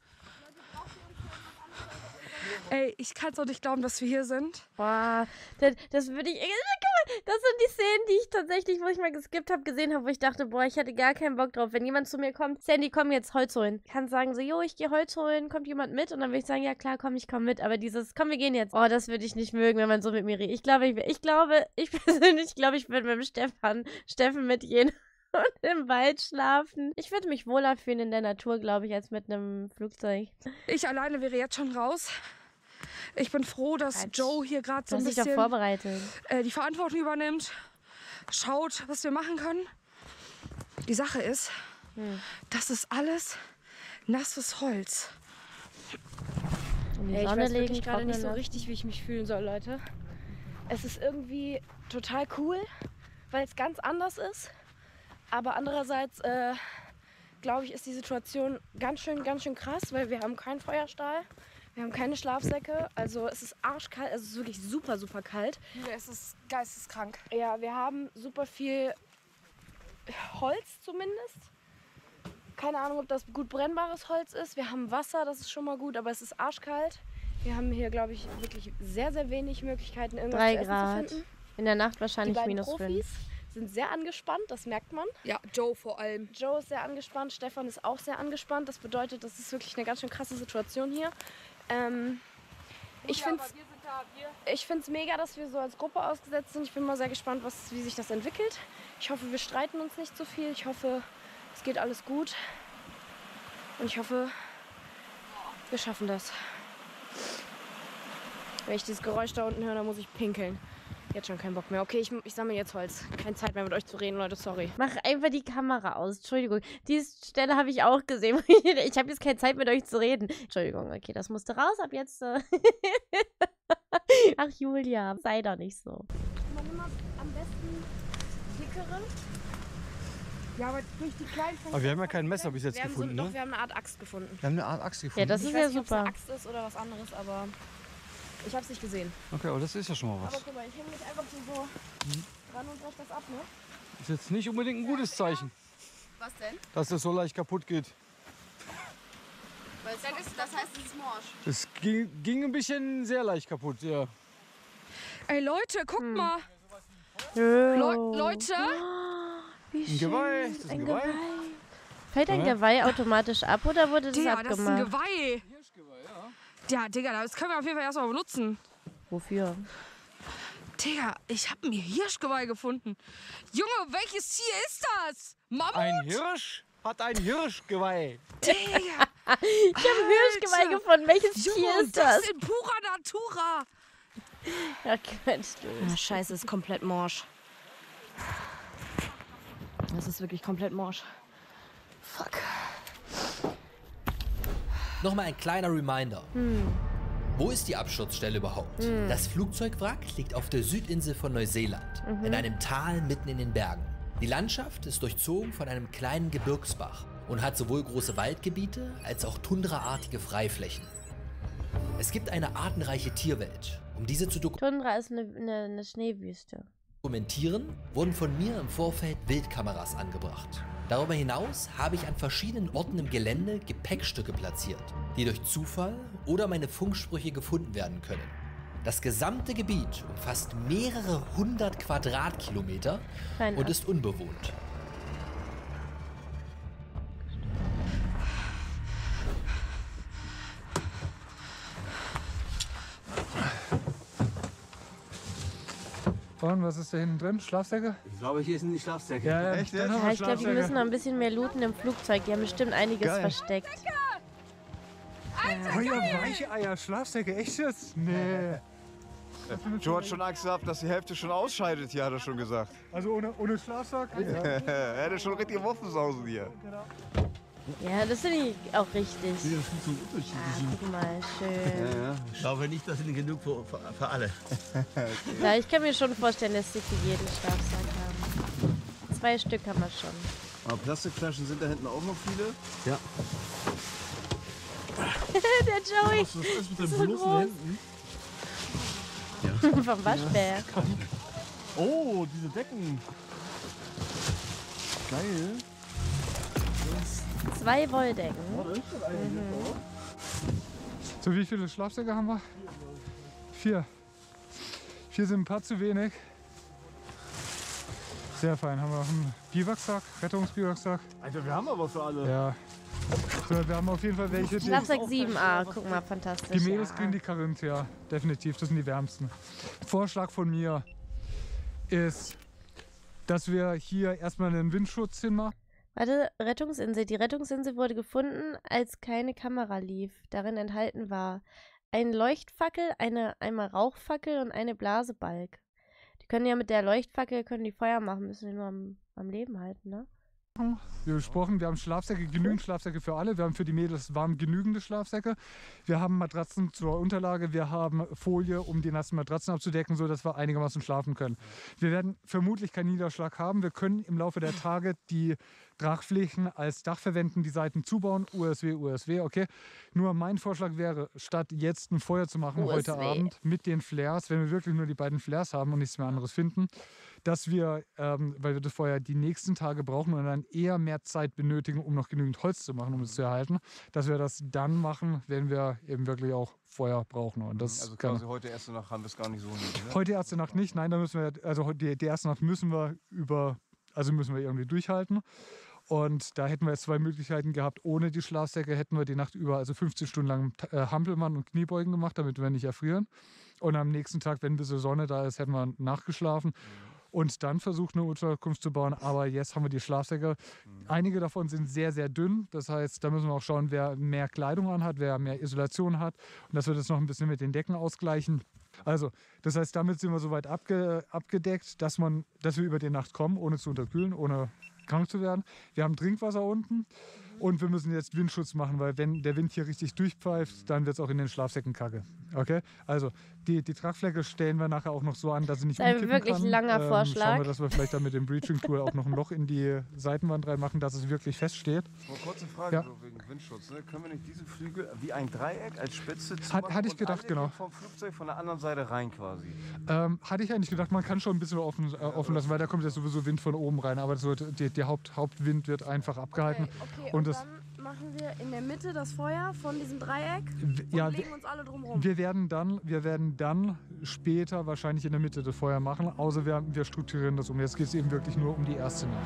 Ey, ich kann es doch nicht glauben, dass wir hier sind. Boah, das, das würde ich. Guck mal, das sind die Szenen, die ich tatsächlich, wo ich mal geskippt habe, gesehen habe, wo ich dachte, boah, ich hätte gar keinen Bock drauf. Wenn jemand zu mir kommt, Sandy, komm jetzt Holz holen. Ich kann sagen so, jo, ich gehe Holz holen, kommt jemand mit? Und dann würde ich sagen, ja klar, komm, ich komm mit. Aber dieses, komm, wir gehen jetzt. Oh, das würde ich nicht mögen, wenn man so mit mir redet. Ich glaube, ich, ich glaube, ich persönlich glaube, ich würde mit dem Stefan, Steffen mitgehen und im Wald schlafen. Ich würde mich wohler fühlen in der Natur, glaube ich, als mit einem Flugzeug. Ich alleine wäre jetzt schon raus. Ich bin froh, dass Quatsch. Joe hier gerade so Du ein hast dich doch bisschen vorbereitet. äh, die Verantwortung übernimmt. Schaut, was wir machen können. Die Sache ist, Hm. das ist alles nasses Holz. In die Ey, ich Sonne weiß legen, wirklich gerade nicht so trocknen lassen. richtig, wie ich mich fühlen soll, Leute. Es ist irgendwie total cool, weil es ganz anders ist. Aber andererseits, äh, glaube ich, ist die Situation ganz schön, ganz schön krass, weil wir haben keinen Feuerstahl, wir haben keine Schlafsäcke. Also es ist arschkalt, es ist wirklich super, super kalt. Es ist geisteskrank. Ja, wir haben super viel Holz zumindest. Keine Ahnung, ob das gut brennbares Holz ist. Wir haben Wasser, das ist schon mal gut, aber es ist arschkalt. Wir haben hier, glaube ich, wirklich sehr, sehr wenig Möglichkeiten, irgendwas Drei zu essen Grad. zu finden. In der Nacht Die wahrscheinlich beiden minus Profis fünf. sind sehr angespannt, das merkt man. Ja, Joe vor allem. Joe ist sehr angespannt, Stefan ist auch sehr angespannt. Das bedeutet, das ist wirklich eine ganz schön krasse Situation hier. Ähm, ich finde es ich find's mega, dass wir so als Gruppe ausgesetzt sind. Ich bin mal sehr gespannt, was, wie sich das entwickelt. Ich hoffe, wir streiten uns nicht so viel. Ich hoffe, es geht alles gut. Und ich hoffe, wir schaffen das. Wenn ich dieses Geräusch da unten höre, dann muss ich pinkeln. Jetzt schon keinen Bock mehr. Okay, ich, ich sammle jetzt Holz. Keine Zeit mehr mit euch zu reden, Leute, sorry. Mach einfach die Kamera aus. Entschuldigung. Diese Stelle habe ich auch gesehen. Ich habe jetzt keine Zeit mit euch zu reden. Entschuldigung, okay, das musste raus. Ab jetzt. Äh Ach, Julia, sei doch nicht so. Man immer am besten dickeren. Ja, aber durch die kleinen Aber wir haben ja kein Messer bis jetzt wir haben gefunden, so, ne? Doch, wir haben eine Art Axt gefunden. Wir haben eine Art Axt gefunden. Ja, das Ich ist weiß ja nicht, ob es super. eine Axt ist oder was anderes, aber ich habe es nicht gesehen. Okay, aber das ist ja schon mal was. Aber guck mal, ich hänge mich einfach hier so dran und brech das ab, ne? Ist jetzt nicht unbedingt ein gutes Zeichen, Was denn? dass das so leicht kaputt geht. Weil das, ist, das heißt, es ist morsch. Es ging, ging ein bisschen sehr leicht kaputt, ja. Ey, Leute, guckt Hm. mal. Oh. Le Leute. Wie Ein schön. Geweih. Ist das ein Geweih? Fällt ein Ja. Geweih automatisch ab oder wurde das Digga, das ist ein abgemacht? Geweih. Ja, Digga, das können wir auf jeden Fall erstmal benutzen. Wofür? Digga, ich habe ein Hirschgeweih gefunden. Junge, welches Tier ist das? Mammut? Ein Hirsch hat ein Hirschgeweih. Digga. Ich habe ein Hirschgeweih Alter. gefunden. Welches Junge, Tier ist das das? in purer Natura. Ja, Quatsch, du. Ah, scheiße, ist komplett morsch. Das ist wirklich komplett morsch. Fuck. Nochmal ein kleiner Reminder. Wo ist die Absturzstelle überhaupt? Das Flugzeugwrack liegt auf der Südinsel von Neuseeland, in einem Tal mitten in den Bergen. Die Landschaft ist durchzogen von einem kleinen Gebirgsbach und hat sowohl große Waldgebiete als auch tundraartige Freiflächen. Es gibt eine artenreiche Tierwelt. Um diese zu Tundra ist eine, eine, eine Schneewüste. dokumentieren, wurden von mir im Vorfeld Wildkameras angebracht. Darüber hinaus habe ich an verschiedenen Orten im Gelände Gepäckstücke platziert, die durch Zufall oder meine Funksprüche gefunden werden können. Das gesamte Gebiet umfasst mehrere hundert Quadratkilometer Kein und Ast. ist unbewohnt. Und was ist da hinten drin? Schlafsäcke? Ich glaube, hier sind die Schlafsäcke. Ja, ja. Echt, Dann ja? haben Ja, wir ich glaube, wir Schlafsäcke. müssen noch ein bisschen mehr looten im Flugzeug. Die haben bestimmt einiges Geil. versteckt. Oh ja, weiche Eier, Schlafsäcke, echt jetzt? Nee. Joe hat schon Angst gehabt, dass die Hälfte schon ausscheidet hier, hat er schon gesagt. Also ohne, ohne Schlafsack? Er hätte schon richtig Muffensausen hier. Ja, das finde ich auch richtig. Das sind so unterschiedliche. Ah, guck mal, schön. Ja, Ich glaube nicht, dass sie genug für, für, für alle. Ja, ich kann mir schon vorstellen, dass sie für jeden Schlafsack haben. Zwei Stück haben wir schon. Aber Plastikflaschen sind da hinten auch noch viele. Ja. Der Joey Was ist das mit den so bloßen groß. Händen? vom Waschbär. Oh, diese Decken. Geil. Zwei Wolldecken. So, wie viele Schlafsäcke haben wir? Vier. Vier sind ein paar zu wenig. Sehr fein. Haben wir noch einen Biwaksack, Rettungsbiwaksack. Alter, wir haben aber für alle. Ja. So, wir haben auf jeden Fall welche. Die, Schlafsack sieben a, guck mal, fantastisch. die Mädels ja. kriegen die Carinthia, definitiv. Das sind die wärmsten. Vorschlag von mir ist, dass wir hier erstmal einen Windschutz hinmachen. Warte, Rettungsinsel. Die Rettungsinsel wurde gefunden, als keine Kamera lief. Darin enthalten war ein Leuchtfackel, eine einmal Rauchfackel und eine Blasebalg. Die können ja mit der Leuchtfackel können die Feuer machen, müssen die nur am, am Leben halten, ne? Wie besprochen, wir haben Schlafsäcke, genügend Schlafsäcke für alle. Wir haben für die Mädels warm genügende Schlafsäcke. Wir haben Matratzen zur Unterlage. Wir haben Folie, um die nassen Matratzen abzudecken, sodass wir einigermaßen schlafen können. Wir werden vermutlich keinen Niederschlag haben. Wir können im Laufe der Tage die Tragflächen als Dach verwenden, die Seiten zubauen. U S W, U S W, okay. Nur mein Vorschlag wäre, statt jetzt ein Feuer zu machen U S W. heute Abend mit den Flares, wenn wir wirklich nur die beiden Flares haben und nichts mehr anderes finden, dass wir, ähm, weil wir das Feuer die nächsten Tage brauchen und dann eher mehr Zeit benötigen, um noch genügend Holz zu machen, um es zu erhalten, dass wir das dann machen, wenn wir eben wirklich auch Feuer brauchen. Und das Also kann, quasi heute erste Nacht haben wir es gar nicht so nötig, ne? heute erste Nacht nicht, nein, da müssen wir, also die, die erste Nacht müssen wir über, also müssen wir irgendwie durchhalten. Und da hätten wir jetzt zwei Möglichkeiten gehabt. Ohne die Schlafsäcke hätten wir die Nacht über, also fünfzehn Stunden lang äh, Hampelmann und Kniebeugen gemacht, damit wir nicht erfrieren. Und am nächsten Tag, wenn ein bisschen Sonne da ist, hätten wir nachgeschlafen. Und dann versucht, eine Unterkunft zu bauen. Aber jetzt haben wir die Schlafsäcke. Einige davon sind sehr, sehr dünn. Das heißt, da müssen wir auch schauen, wer mehr Kleidung anhat, wer mehr Isolation hat. Und dass wir das noch ein bisschen mit den Decken ausgleichen. Also, das heißt, damit sind wir soweit abge, abgedeckt, dass, man, dass wir über die Nacht kommen, ohne zu unterkühlen, ohne krank zu werden. Wir haben Trinkwasser unten. Und wir müssen jetzt Windschutz machen, weil wenn der Wind hier richtig durchpfeift, dann wird es auch in den Schlafsäcken kacke. Okay? Also die, die Tragfläche stellen wir nachher auch noch so an, dass sie nicht Das ist ein umkippen wirklich kann. langer Ähm, Vorschlag. Schauen wir, dass wir vielleicht dann mit dem Breaching Tool auch noch ein Loch in die Seitenwand reinmachen, dass es wirklich feststeht. Mal kurze Frage Ja. so wegen Windschutz. Ne? Können wir nicht diese Flügel wie ein Dreieck als Spitze Hat- zumachen hatte ich und gedacht, alle genau. vom Flugzeug von der anderen Seite rein quasi? Ähm, hatte ich eigentlich gedacht, man kann schon ein bisschen offen, äh, offen lassen, weil da kommt ja sowieso Wind von oben rein. Aber so, die, der Haupt, Hauptwind wird einfach abgehalten. Okay, und und das, dann machen wir in der Mitte das Feuer von diesem Dreieck W- und ja, legen wir- uns alle drumherum. Wir werden, dann, wir werden dann später wahrscheinlich in der Mitte das Feuer machen, außer wir, wir strukturieren das um. Jetzt geht es eben wirklich nur um die erste Nacht.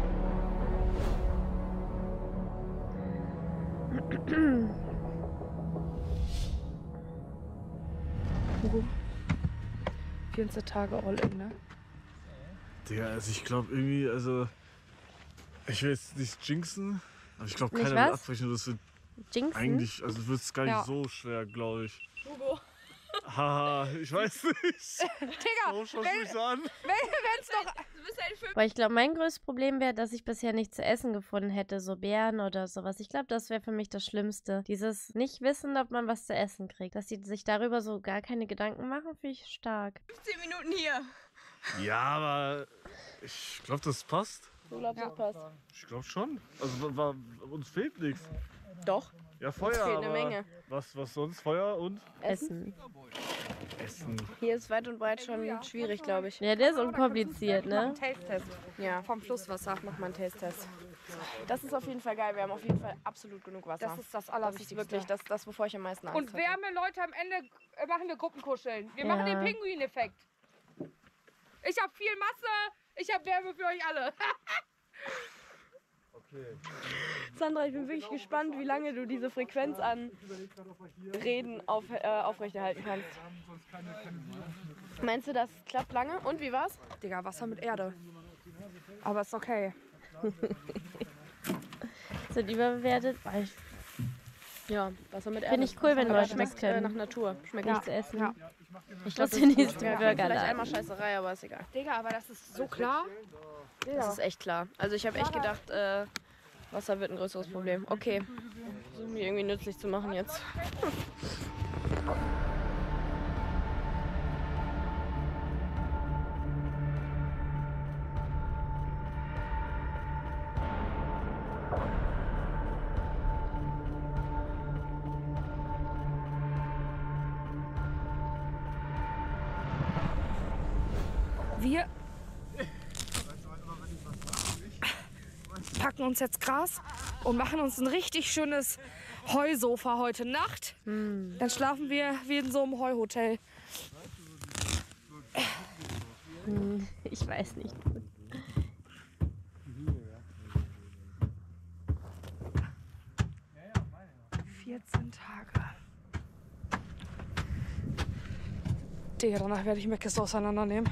vierzehn Tage All-In, ne? Digga, also ich glaube irgendwie, also ich will jetzt nicht jinxen, aber ich glaube Nicht keiner will was? abbrechen. Das wird Jinxen? eigentlich, also wird es gar nicht Ja. so schwer, glaube ich. Hugo. Haha, ich weiß nicht. Digga, Warum schaust du wenn mich so an? es doch... Du bist ein Film. Aber ich glaube, mein größtes Problem wäre, dass ich bisher nichts zu essen gefunden hätte, so Beeren oder sowas. Ich glaube, das wäre für mich das Schlimmste. Dieses Nicht-Wissen, ob man was zu essen kriegt. Dass die sich darüber so gar keine Gedanken machen, finde ich stark. fünfzehn Minuten hier. Ja, aber ich glaube, das passt. Du glaubst, das passt? Ich glaube schon. Also wa- wa- uns fehlt nichts. Doch. Ja, Feuer, fehlt eine aber Menge. Was, was sonst? Feuer und Essen. Essen. Hier ist weit und breit schon schwierig, glaube ich. Ja, der ist unkompliziert, ne? Taste-Test. Ja. Vom Flusswasser. Mach mal einen Taste-Test. Das ist auf jeden Fall geil. Wir haben auf jeden Fall absolut genug Wasser. Das ist das Das Allerwichtigste. ist wirklich das, das, wovor ich am meisten Angst Und hatte. wärme Leute am Ende äh, machen wir Gruppenkuscheln. Wir Ja. machen den Pinguin-Effekt. Ich habe viel Masse, ich habe Wärme für euch alle. Sandra, ich bin wirklich gespannt, wie lange du diese Frequenz an Reden auf, äh, aufrechterhalten kannst. Meinst du, das klappt lange? Und wie war's? Digga, Wasser mit Erde. Aber ist okay. Sind überbewertet? Ja, Wasser mit Erde. Finde ich cool, wenn Leute schmeckt das können. äh, nach Natur. Schmeckt Ja. nicht zu essen. Ja. Ich Das glaube, ist der das nächste ja, Burgerladen. vielleicht einmal Scheißerei, aber ist egal. Digga, aber das ist so klar. Das ist echt klar. Also ich habe echt gedacht, äh, Wasser wird ein größeres Problem. Okay, versuchen wir irgendwie nützlich zu machen jetzt. Wir packen uns jetzt Gras und machen uns ein richtig schönes Heusofa heute Nacht. Mm. Dann schlafen wir wie in so einem Heuhotel. Hm, ich weiß nicht. vierzehn Tage. Digga, danach werde ich Meckes auseinandernehmen.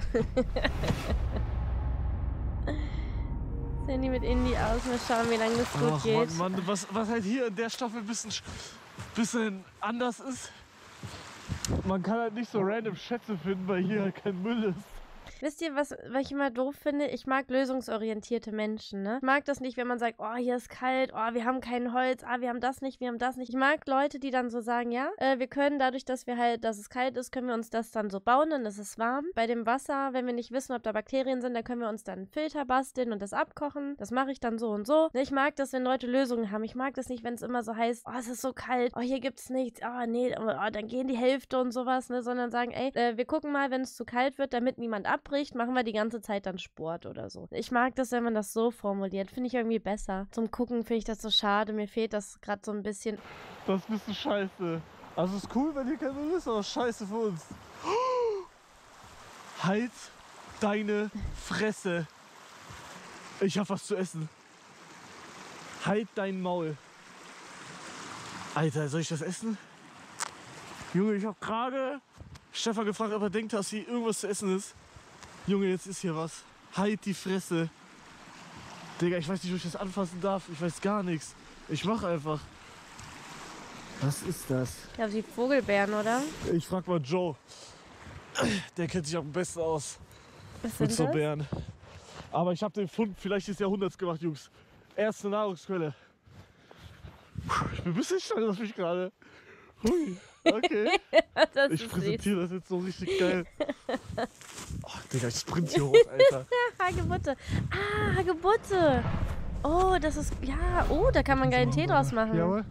Sehen die mit Indie aus? Mal schauen, wie lange das gut Ach, geht. Mann, Mann, was, was halt hier in der Staffel ein bisschen, bisschen anders ist, man kann halt nicht so random Schätze finden, weil hier halt kein Müll ist. Wisst ihr, was, was ich immer doof finde? Ich mag lösungsorientierte Menschen, ne? Ich mag das nicht, wenn man sagt, oh, hier ist kalt, oh, wir haben kein Holz, ah, wir haben das nicht, wir haben das nicht. Ich mag Leute, die dann so sagen, ja, äh, wir können dadurch, dass wir halt, dass es kalt ist, können wir uns das dann so bauen, dann ist es warm. Bei dem Wasser, wenn wir nicht wissen, ob da Bakterien sind, dann können wir uns dann einen Filter basteln und das abkochen. Das mache ich dann so und so. Ne, ich mag das, wenn Leute Lösungen haben. Ich mag das nicht, wenn es immer so heißt, oh, es ist so kalt, oh, hier gibt's nichts, oh, nee, oh, dann gehen die Hälfte und sowas, ne, sondern sagen, ey, äh, wir gucken mal, wenn es zu kalt wird, damit niemand abbricht, machen wir die ganze Zeit dann Sport oder so. Ich mag das, wenn man das so formuliert. Finde ich irgendwie besser. Zum Gucken finde ich das so schade. Mir fehlt das gerade so ein bisschen. Das ist ein bisschen scheiße. Also ist cool, wenn hier kein Müll ist, aber scheiße für uns. Halt deine Fresse. Ich hab was zu essen. Halt dein Maul. Alter, soll ich das essen? Junge, ich hab gerade Stefan gefragt, ob er denkt, dass hier irgendwas zu essen ist. Junge, jetzt ist hier was. Halt die Fresse. Digga, ich weiß nicht, ob ich das anfassen darf. Ich weiß gar nichts. Ich mach einfach. Was ist das? Ich glaube, die Vogelbeeren, oder? Ich frag mal Joe. Der kennt sich am besten aus. Was mit sind so das? Bären. Aber ich habe den Fund vielleicht des Jahrhunderts gemacht, Jungs. Erste Nahrungsquelle. Ich bin ein bisschen stolz auf mich gerade. Hui. Okay. Das ich ist präsentiere süß. das jetzt so richtig geil. Oh, Digga, ich sprint hier hoch, Alter. Hagebutte. Ah, Hagebutte. Oh, das ist, ja, oh, da kann man geilen Tee draus machen. Jawohl.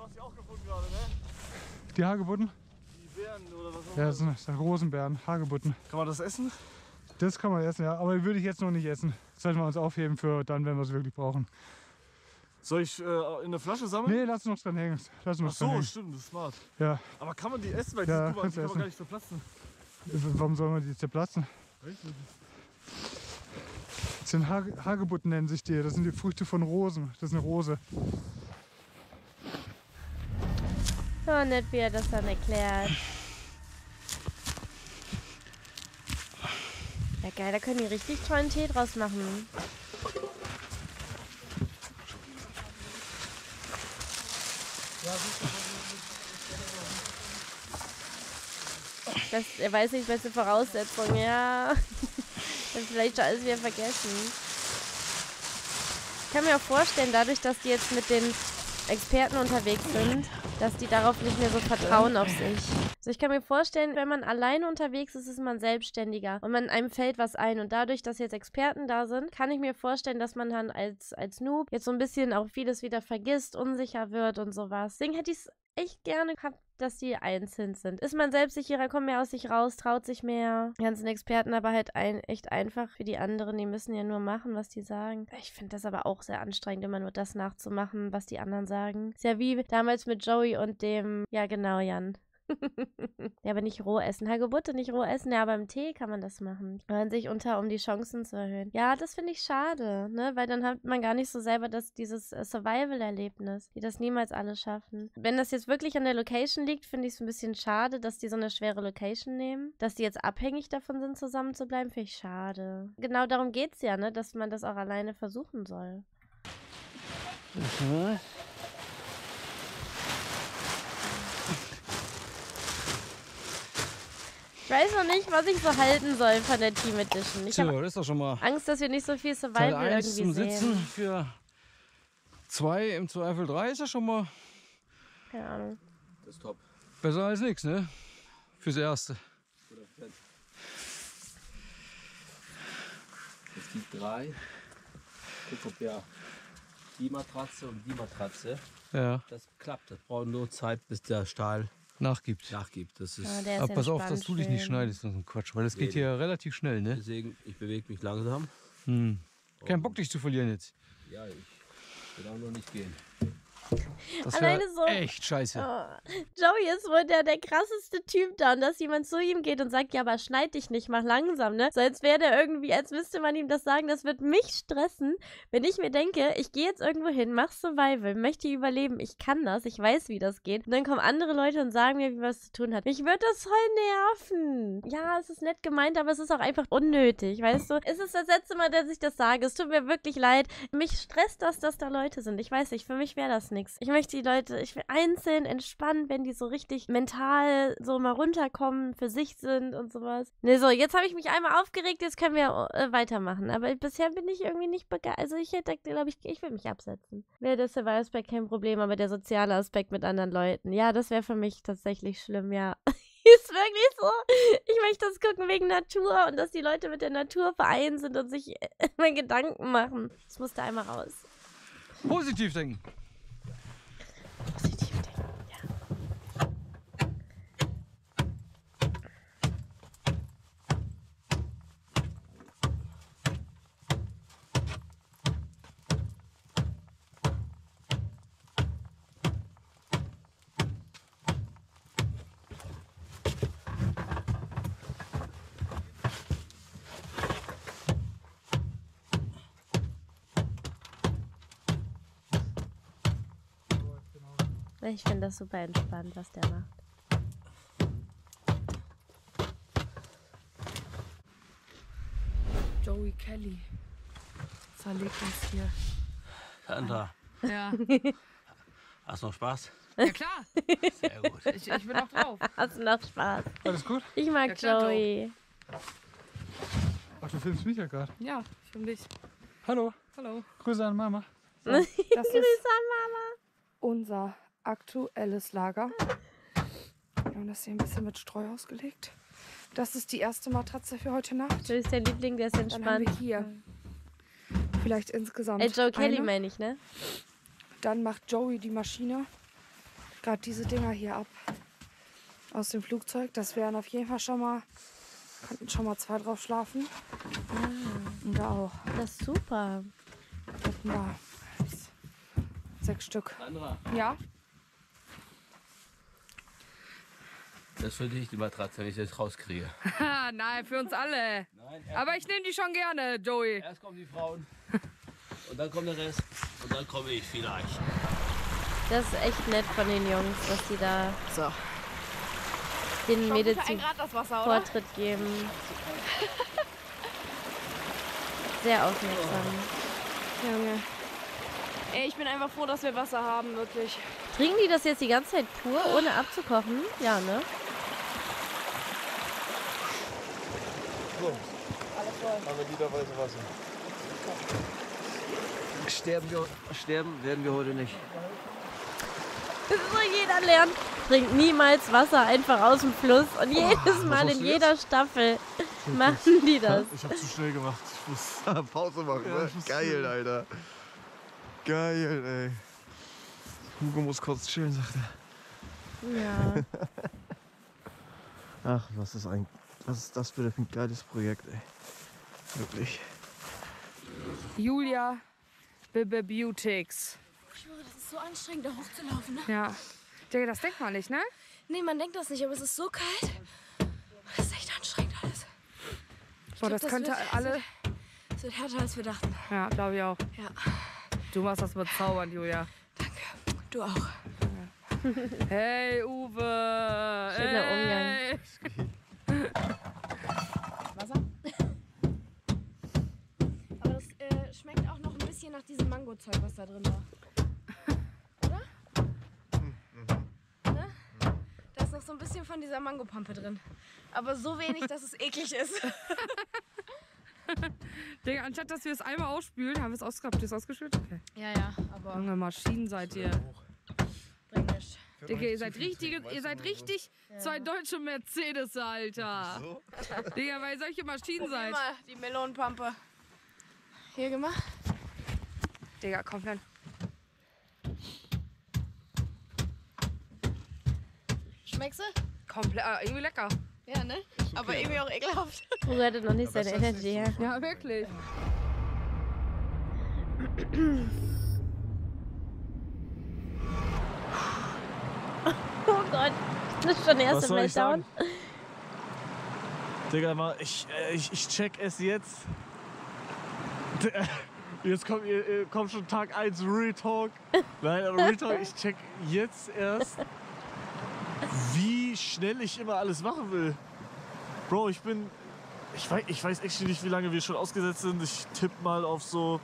Die Hagebutten? Die Beeren oder was auch Ja, das sind, das sind Rosenbeeren, Hagebutten. Kann man das essen? Das kann man essen, ja. Aber würde ich jetzt noch nicht essen. Das sollten wir uns aufheben für dann, wenn wir es wirklich brauchen. Soll ich äh, in der Flasche sammeln? Nee, lass uns dran hängen. Lass uns Ach dran so, hängen. stimmt, das ist smart. Ja. Aber kann man die essen? Weil Ja, die, guck mal, kannst die du kann man gar essen. nicht zerplatzen. Warum soll man die zerplatzen? Weiß nicht. Das sind Hage Hagebutten, nennen sich die. Das sind die Früchte von Rosen. Das ist eine Rose. So nett, wie er das dann erklärt. Ja, geil, da können die richtig tollen Tee draus machen. Das, er weiß nicht, beste Voraussetzung, ja. Dann vielleicht schon alles wieder vergessen. Ich kann mir auch vorstellen, dadurch, dass die jetzt mit den Experten unterwegs sind, dass die darauf nicht mehr so vertrauen auf sich. Also ich kann mir vorstellen, wenn man alleine unterwegs ist, ist man selbstständiger und man einem fällt was ein. Und dadurch, dass jetzt Experten da sind, kann ich mir vorstellen, dass man dann als, als Noob jetzt so ein bisschen auch vieles wieder vergisst, unsicher wird und sowas. Deswegen hätte ich es echt gerne gehabt, dass die einzeln sind. Ist man selbstsicherer, kommt mehr aus sich raus, traut sich mehr. Die ganzen Experten aber halt ein, echt einfach für die anderen. Die müssen ja nur machen, was die sagen. Ich finde das aber auch sehr anstrengend, immer nur das nachzumachen, was die anderen sagen. Ist ja wie damals mit Joey und dem, ja genau, Jan. Ja, aber nicht roh essen. Hagebutte nicht roh essen, ja, aber im Tee kann man das machen. Wenn man sich unter, um die Chancen zu erhöhen. Ja, das finde ich schade, ne? Weil dann hat man gar nicht so selber das, dieses äh, Survival-Erlebnis, die das niemals alle schaffen. Wenn das jetzt wirklich an der Location liegt, finde ich es ein bisschen schade, dass die so eine schwere Location nehmen. Dass die jetzt abhängig davon sind, zusammen zu bleiben, finde ich schade. Genau darum geht es ja, ne? Dass man das auch alleine versuchen soll. Mhm. Ich weiß noch nicht, was ich so halten soll von der Team Edition. Ich So, habe das ist doch schon mal Angst, dass wir nicht so viel Teil Survival eins irgendwie zum Sitzen. sehen. Für zwei im Zweifel drei ist ja schon mal Keine Ahnung. Das ist top. besser als nichts, ne? Fürs Erste. Es gibt drei. Guck, ob ja die Matratze und die Matratze. Ja. Das klappt. Das braucht nur Zeit, bis der Stahl Nachgibt. nachgibt. Das ist Ah, der ist Aber pass auf, dass entspannt du dich nicht schön. schneidest. Das ist ein Quatsch, weil das Nee, geht hier relativ schnell, ne? Deswegen, ich bewege mich langsam. Hm. Kein Bock, dich zu verlieren jetzt. Ja, ich will auch noch nicht gehen. Das Alleine wäre so. echt scheiße. Oh. Joey ist wohl der, der krasseste Typ da und dass jemand zu ihm geht und sagt, ja, aber schneid dich nicht, mach langsam, ne? So als wäre der irgendwie, als müsste man ihm das sagen, das wird mich stressen, wenn ich mir denke, ich gehe jetzt irgendwo hin, mach Survival, möchte überleben, ich kann das, ich weiß, wie das geht. Und dann kommen andere Leute und sagen mir, wie was zu tun hat. Mich wird das voll nerven. Ja, es ist nett gemeint, aber es ist auch einfach unnötig, weißt du? Es ist das letzte Mal, dass ich das sage. Es tut mir wirklich leid. Mich stresst das, dass da Leute sind. Ich weiß nicht, für mich wäre das nichts. Ich möchte die Leute, ich will einzeln entspannen, wenn die so richtig mental so mal runterkommen, für sich sind und sowas. Ne, so, jetzt habe ich mich einmal aufgeregt, jetzt können wir äh, weitermachen. Aber bisher bin ich irgendwie nicht begeistert. Also ich hätte, glaube ich, ich will mich absetzen. Wäre der Survival-Aspekt kein Problem, aber der soziale Aspekt mit anderen Leuten, ja, das wäre für mich tatsächlich schlimm, ja. Ist wirklich so. Ich möchte das gucken wegen Natur und dass die Leute mit der Natur vereint sind und sich immer Gedanken machen. Das musste einmal raus. Positiv denken. Positiv denken, ja. Ich finde das super entspannt, was der macht. Joey Kelly verlegt uns hier. Sandra, Ja. hast du noch Spaß? Ja klar. Sehr gut. Ich, ich bin auch drauf. Hast du noch Spaß? Alles gut? Ich mag Ja, klar, Joey. Ach, du filmst mich ja gerade. Ja, für dich. Hallo. Hallo. Grüße an Mama. Das ist Grüße an Mama. unser aktuelles Lager. Wir haben das hier ein bisschen mit Streu ausgelegt. Das ist die erste Matratze für heute Nacht. Joey ist der Liebling, der ist Dann haben entspannt. wir hier vielleicht insgesamt Ey, Joe Kelly eine. meine ich, ne? Dann macht Joey die Maschine gerade diese Dinger hier ab aus dem Flugzeug. Das wären auf jeden Fall schon mal, könnten schon mal zwei drauf schlafen. Und da auch. Das ist super. Hätten wir eins, sechs Stück. Sandra, Ja? das ist für dich die Matratze, wenn ich das rauskriege. Ha, nein, für uns alle. Nein, erst, Aber ich nehme die schon gerne, Joey. erst kommen die Frauen und dann kommt der Rest und dann komme ich vielleicht. Das ist echt nett von den Jungs, dass die da So. den Schon Mädels für ein den Grad das Wasser, oder? Vortritt geben. Sehr aufmerksam. Junge. Ey, ich bin einfach froh, dass wir Wasser haben, wirklich. Trinken die das jetzt die ganze Zeit pur, ohne abzukochen? Ja, ne? So, haben wir literweise Wasser. Sterben, wir, sterben werden wir heute nicht. Das soll jeder lernen. Trinkt niemals Wasser einfach aus dem Fluss. Und jedes Mal machst in du jeder Staffel machen die das. Ich hab zu schnell gemacht. Ich muss Pause machen, Ja, ne? ich muss Geil, chillen. Alter. Geil, ey. Hugo muss kurz chillen, sagt er. Ja. Ach, was ist ein, was ist das für ein geiles Projekt, ey. Wirklich. Julia Bibibutics. Ich schwöre, das ist so anstrengend, da hochzulaufen, ne? Ja. Digga, das denkt man nicht, ne? Nee, man denkt das nicht, aber es ist so kalt. Das ist echt anstrengend alles. Ich Boah, glaub, das könnte wird, alle... Es wird härter, als wir dachten. Ja, glaube ich auch. Ja. Du machst das bezaubernd, Julia. Danke. Du auch. Hey, Uwe! Schöner hey. Umgang. Wasser? Aber das äh, schmeckt auch noch ein bisschen nach diesem Mango-Zeug, was da drin war. Oder? Ne? Da ist noch so ein bisschen von dieser Mangopampe drin. Aber so wenig, dass es eklig ist. Digga, anstatt dass wir es einmal ausspülen, haben wir es ausgehabt. Habt ihr es ausgespült? Okay. Ja, ja, aber... Junge, Maschinen seid ihr. Bringt nichts. Digga, ihr seid richtig, ihr seid richtig Ja. zwei deutsche Mercedes, Alter. So? Digga, weil ihr solche Maschinen Probier seid. mal die Melonenpampe. Hier gemacht. Digga, komplett. Schmeckst du? Komplett, äh, irgendwie lecker. Ja, ne? Aber irgendwie auch ekelhaft. Uwe hatte noch nicht Aber seine ist das nicht Energy. Ja. Ja, wirklich. Oh Gott, das ist schon der Was erste soll ich Meltdown. sagen? Digga, mal, ich, äh, ich, ich check es jetzt. Jetzt kommt, ihr, ihr kommt schon Tag eins Real Talk. Nein, aber Real Talk, ich check jetzt erst, wie schnell ich immer alles machen will. Bro, ich bin. Ich weiß, ich weiß echt nicht, wie lange wir schon ausgesetzt sind. Ich tippe mal auf so.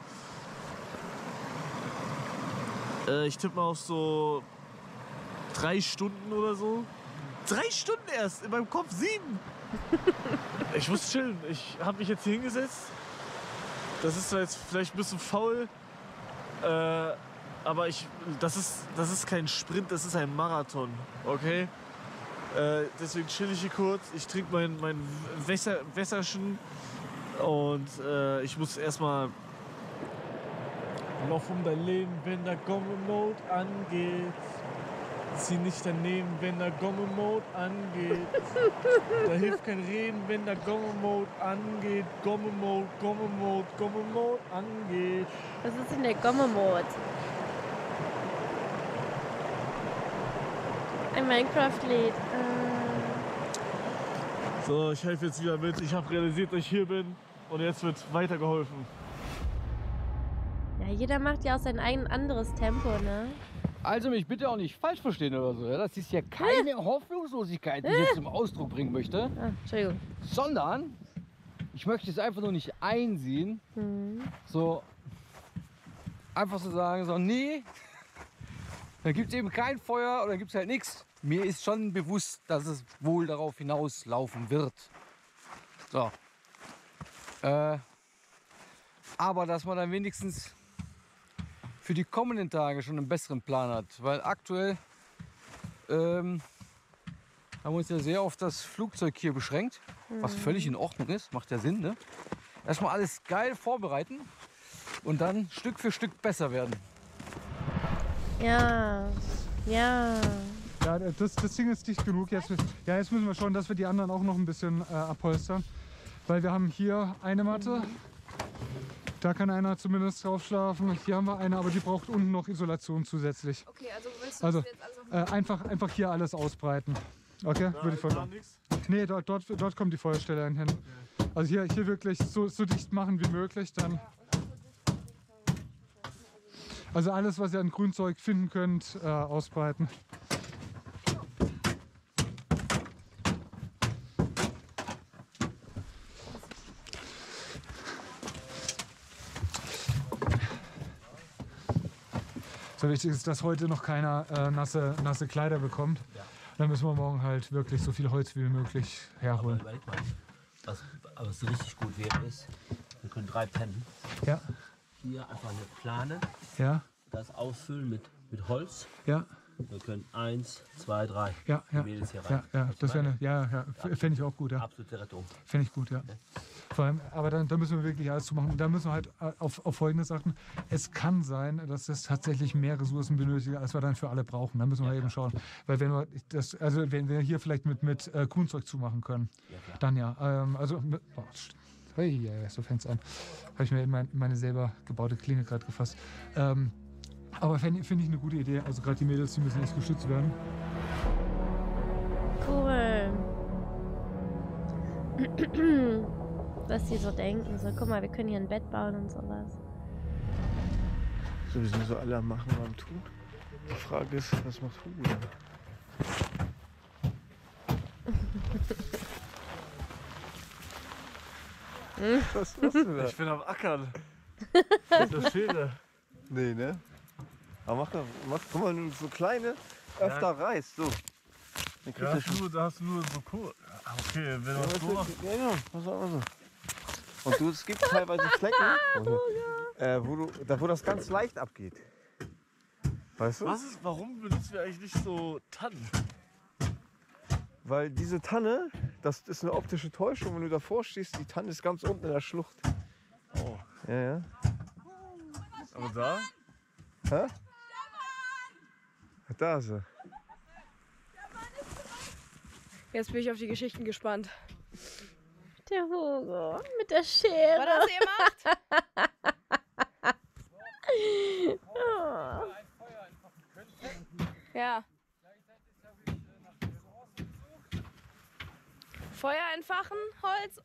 Äh, ich tippe mal auf so. Drei Stunden oder so. Drei Stunden erst! In meinem Kopf sieben! Ich muss chillen. Ich habe mich jetzt hier hingesetzt. Das ist zwar jetzt vielleicht ein bisschen faul. Äh, aber ich. Das ist, das ist kein Sprint, das ist ein Marathon. Okay? Äh, deswegen chill ich hier kurz. Ich trinke mein, mein Wässer, Wässerchen. Und äh, ich muss erstmal. Lauf um dein Leben, wenn der Gomme-Mode angeht. Zieh nicht daneben, wenn der Gomme-Mode angeht. Da hilft kein Reden, wenn der Gomme-Mode angeht. Gomme-Mode, Gomme-Mode, Gomme-Mode angeht. Was ist denn der Gomme-Mode? Ein Minecraft-Lied. Äh, So, ich helfe jetzt wieder mit. Ich habe realisiert, dass ich hier bin. Und jetzt wird weitergeholfen. ja, jeder macht ja auch sein eigenes anderes Tempo, ne? Also mich bitte auch nicht falsch verstehen oder so. Ja? Das ist ja keine Hoffnungslosigkeit, die ich jetzt zum Ausdruck bringen möchte. Ah, Entschuldigung. Sondern ich möchte es einfach nur nicht einsehen. Mhm. So einfach so sagen, so nee, dann gibt es eben kein Feuer oder gibt es halt nichts. Mir ist schon bewusst, dass es wohl darauf hinauslaufen wird. So. Äh, aber dass man dann wenigstens für die kommenden Tage schon einen besseren Plan hat. Weil aktuell ähm, haben wir uns ja sehr auf das Flugzeug hier beschränkt. Was völlig in Ordnung ist, macht ja Sinn. Ne? Erstmal alles geil vorbereiten und dann Stück für Stück besser werden. Ja, ja. Ja, das, das Ding ist dicht genug. Jetzt, ja, jetzt müssen wir schauen, dass wir die anderen auch noch ein bisschen äh, abpolstern. Weil wir haben hier eine Matte. Da kann einer zumindest drauf schlafen. Hier haben wir eine, aber die braucht unten noch Isolation zusätzlich. Okay, also willst du Also das jetzt alles auf äh, einfach, einfach hier alles ausbreiten. Okay, würde ich vorschlagen. Nee, dort, dort, dort kommt die Feuerstelle hin. Also hier, hier wirklich so, so dicht machen wie möglich. Dann. Also alles, was ihr an Grünzeug finden könnt, äh, ausbreiten. So wichtig ist, dass heute noch keiner äh, nasse, nasse Kleider bekommt. Ja. Dann müssen wir morgen halt wirklich so viel Holz wie möglich herholen. Aber überleg mal, was, was richtig gut wäre, ist, wir können drei pennen. Ja. Hier einfach eine Plane, Ja, das ausfüllen mit, mit Holz. ja, Wir können eins, zwei, drei. ja, ja. Die Mädels hier Ja, rein. ja, Was das wäre meine? eine, ja, ja, f- fände ich auch gut, ja. Absolute Rettung. Fände ich gut, ja. Vor allem, aber dann, dann müssen wir wirklich alles zu machen. Da müssen wir halt äh, auf, auf folgendes achten. Es kann sein, dass das tatsächlich mehr Ressourcen benötigt, als wir dann für alle brauchen. Da müssen wir eben schauen. Weil wenn wir das, also wenn wir hier vielleicht mit, mit äh, Grünzeug zumachen können, Ja, dann ja. Ähm, also, mit, boah, hey, ja, so fängt es an. Habe ich mir in mein, meine selber gebaute Klinge gerade gefasst. Ähm, aber finde find ich eine gute Idee. Also gerade die Mädels, die müssen echt geschützt werden. Was die so denken. So, guck mal, wir können hier ein Bett bauen und sowas. So, wir sind so alle am Machen und am Tun. Die Frage ist, was macht Hugo? Was machst du da? Ich bin am Ackern. Mit der Schere. Nee, ne? Aber mach doch, mach, guck mal, wenn du so kleine öfter ja. reißt, so. Dann Da hast, du nur, da hast du nur so Kohl. Okay, wenn du ja, das so machst. Ja, ja, pass auf, so. Und du, es gibt teilweise Flecken, äh, wo, du, da, wo das ganz leicht abgeht. Weißt du? Was ist, warum benutzen wir eigentlich nicht so Tannen? Weil diese Tanne, das ist eine optische Täuschung, wenn du davor stehst, die Tanne ist ganz unten in der Schlucht. Oh. Ja, ja. Aber da? Hä? Da ist er. Jetzt bin ich auf die Geschichten gespannt. Der Hugo mit der Schere. Was hast du gemacht? Oh. Ja. Feuer entfachen, Holz.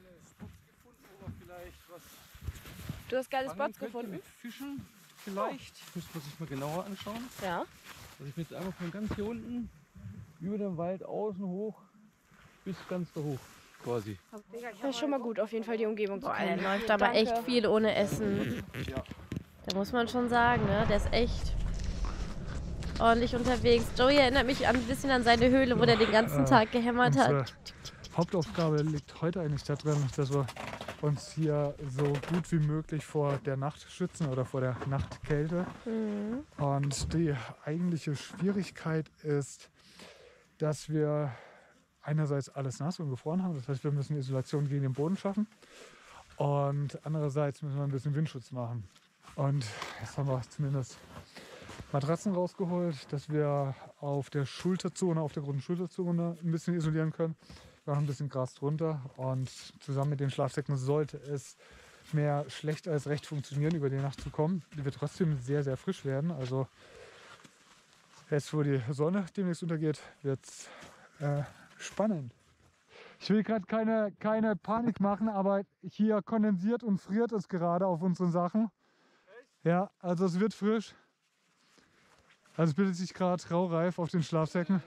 Du hast geile Spots gefunden? Mit Fischen vielleicht. Oh. Müssen wir sich mal genauer anschauen. Ja. Also ich bin jetzt einfach von ganz hier unten über den Wald außen hoch bis ganz da hoch quasi. Das ist schon mal gut, auf jeden Fall die Umgebung zu Boah, der kennen. läuft aber Danke. echt viel ohne Essen. Ja. Da muss man schon sagen, ne? Der ist echt ordentlich unterwegs. Joey erinnert mich ein bisschen an seine Höhle, wo der den ganzen Tag gehämmert Unsere hat. Hauptaufgabe liegt heute eigentlich darin, dass wir uns hier so gut wie möglich vor der Nacht schützen oder vor der Nachtkälte. Mhm. Und die eigentliche Schwierigkeit ist, dass wir einerseits alles nass und gefroren haben. Das heißt, wir müssen Isolation gegen den Boden schaffen. Und andererseits müssen wir ein bisschen Windschutz machen. Und jetzt haben wir zumindest Matratzen rausgeholt, dass wir auf der Schulterzone, auf der großen Schulterzone ein bisschen isolieren können. Wir haben ein bisschen Gras drunter und zusammen mit den Schlafsäcken sollte es mehr schlecht als recht funktionieren, über die Nacht zu kommen. Die wird trotzdem sehr, sehr frisch werden. Also jetzt, wo die Sonne demnächst untergeht, wird es äh, spannend. Ich will gerade keine, keine Panik machen, aber hier kondensiert und friert es gerade auf unseren Sachen. Ja, also es wird frisch. Also es bildet sich gerade raureif auf den Schlafsäcken.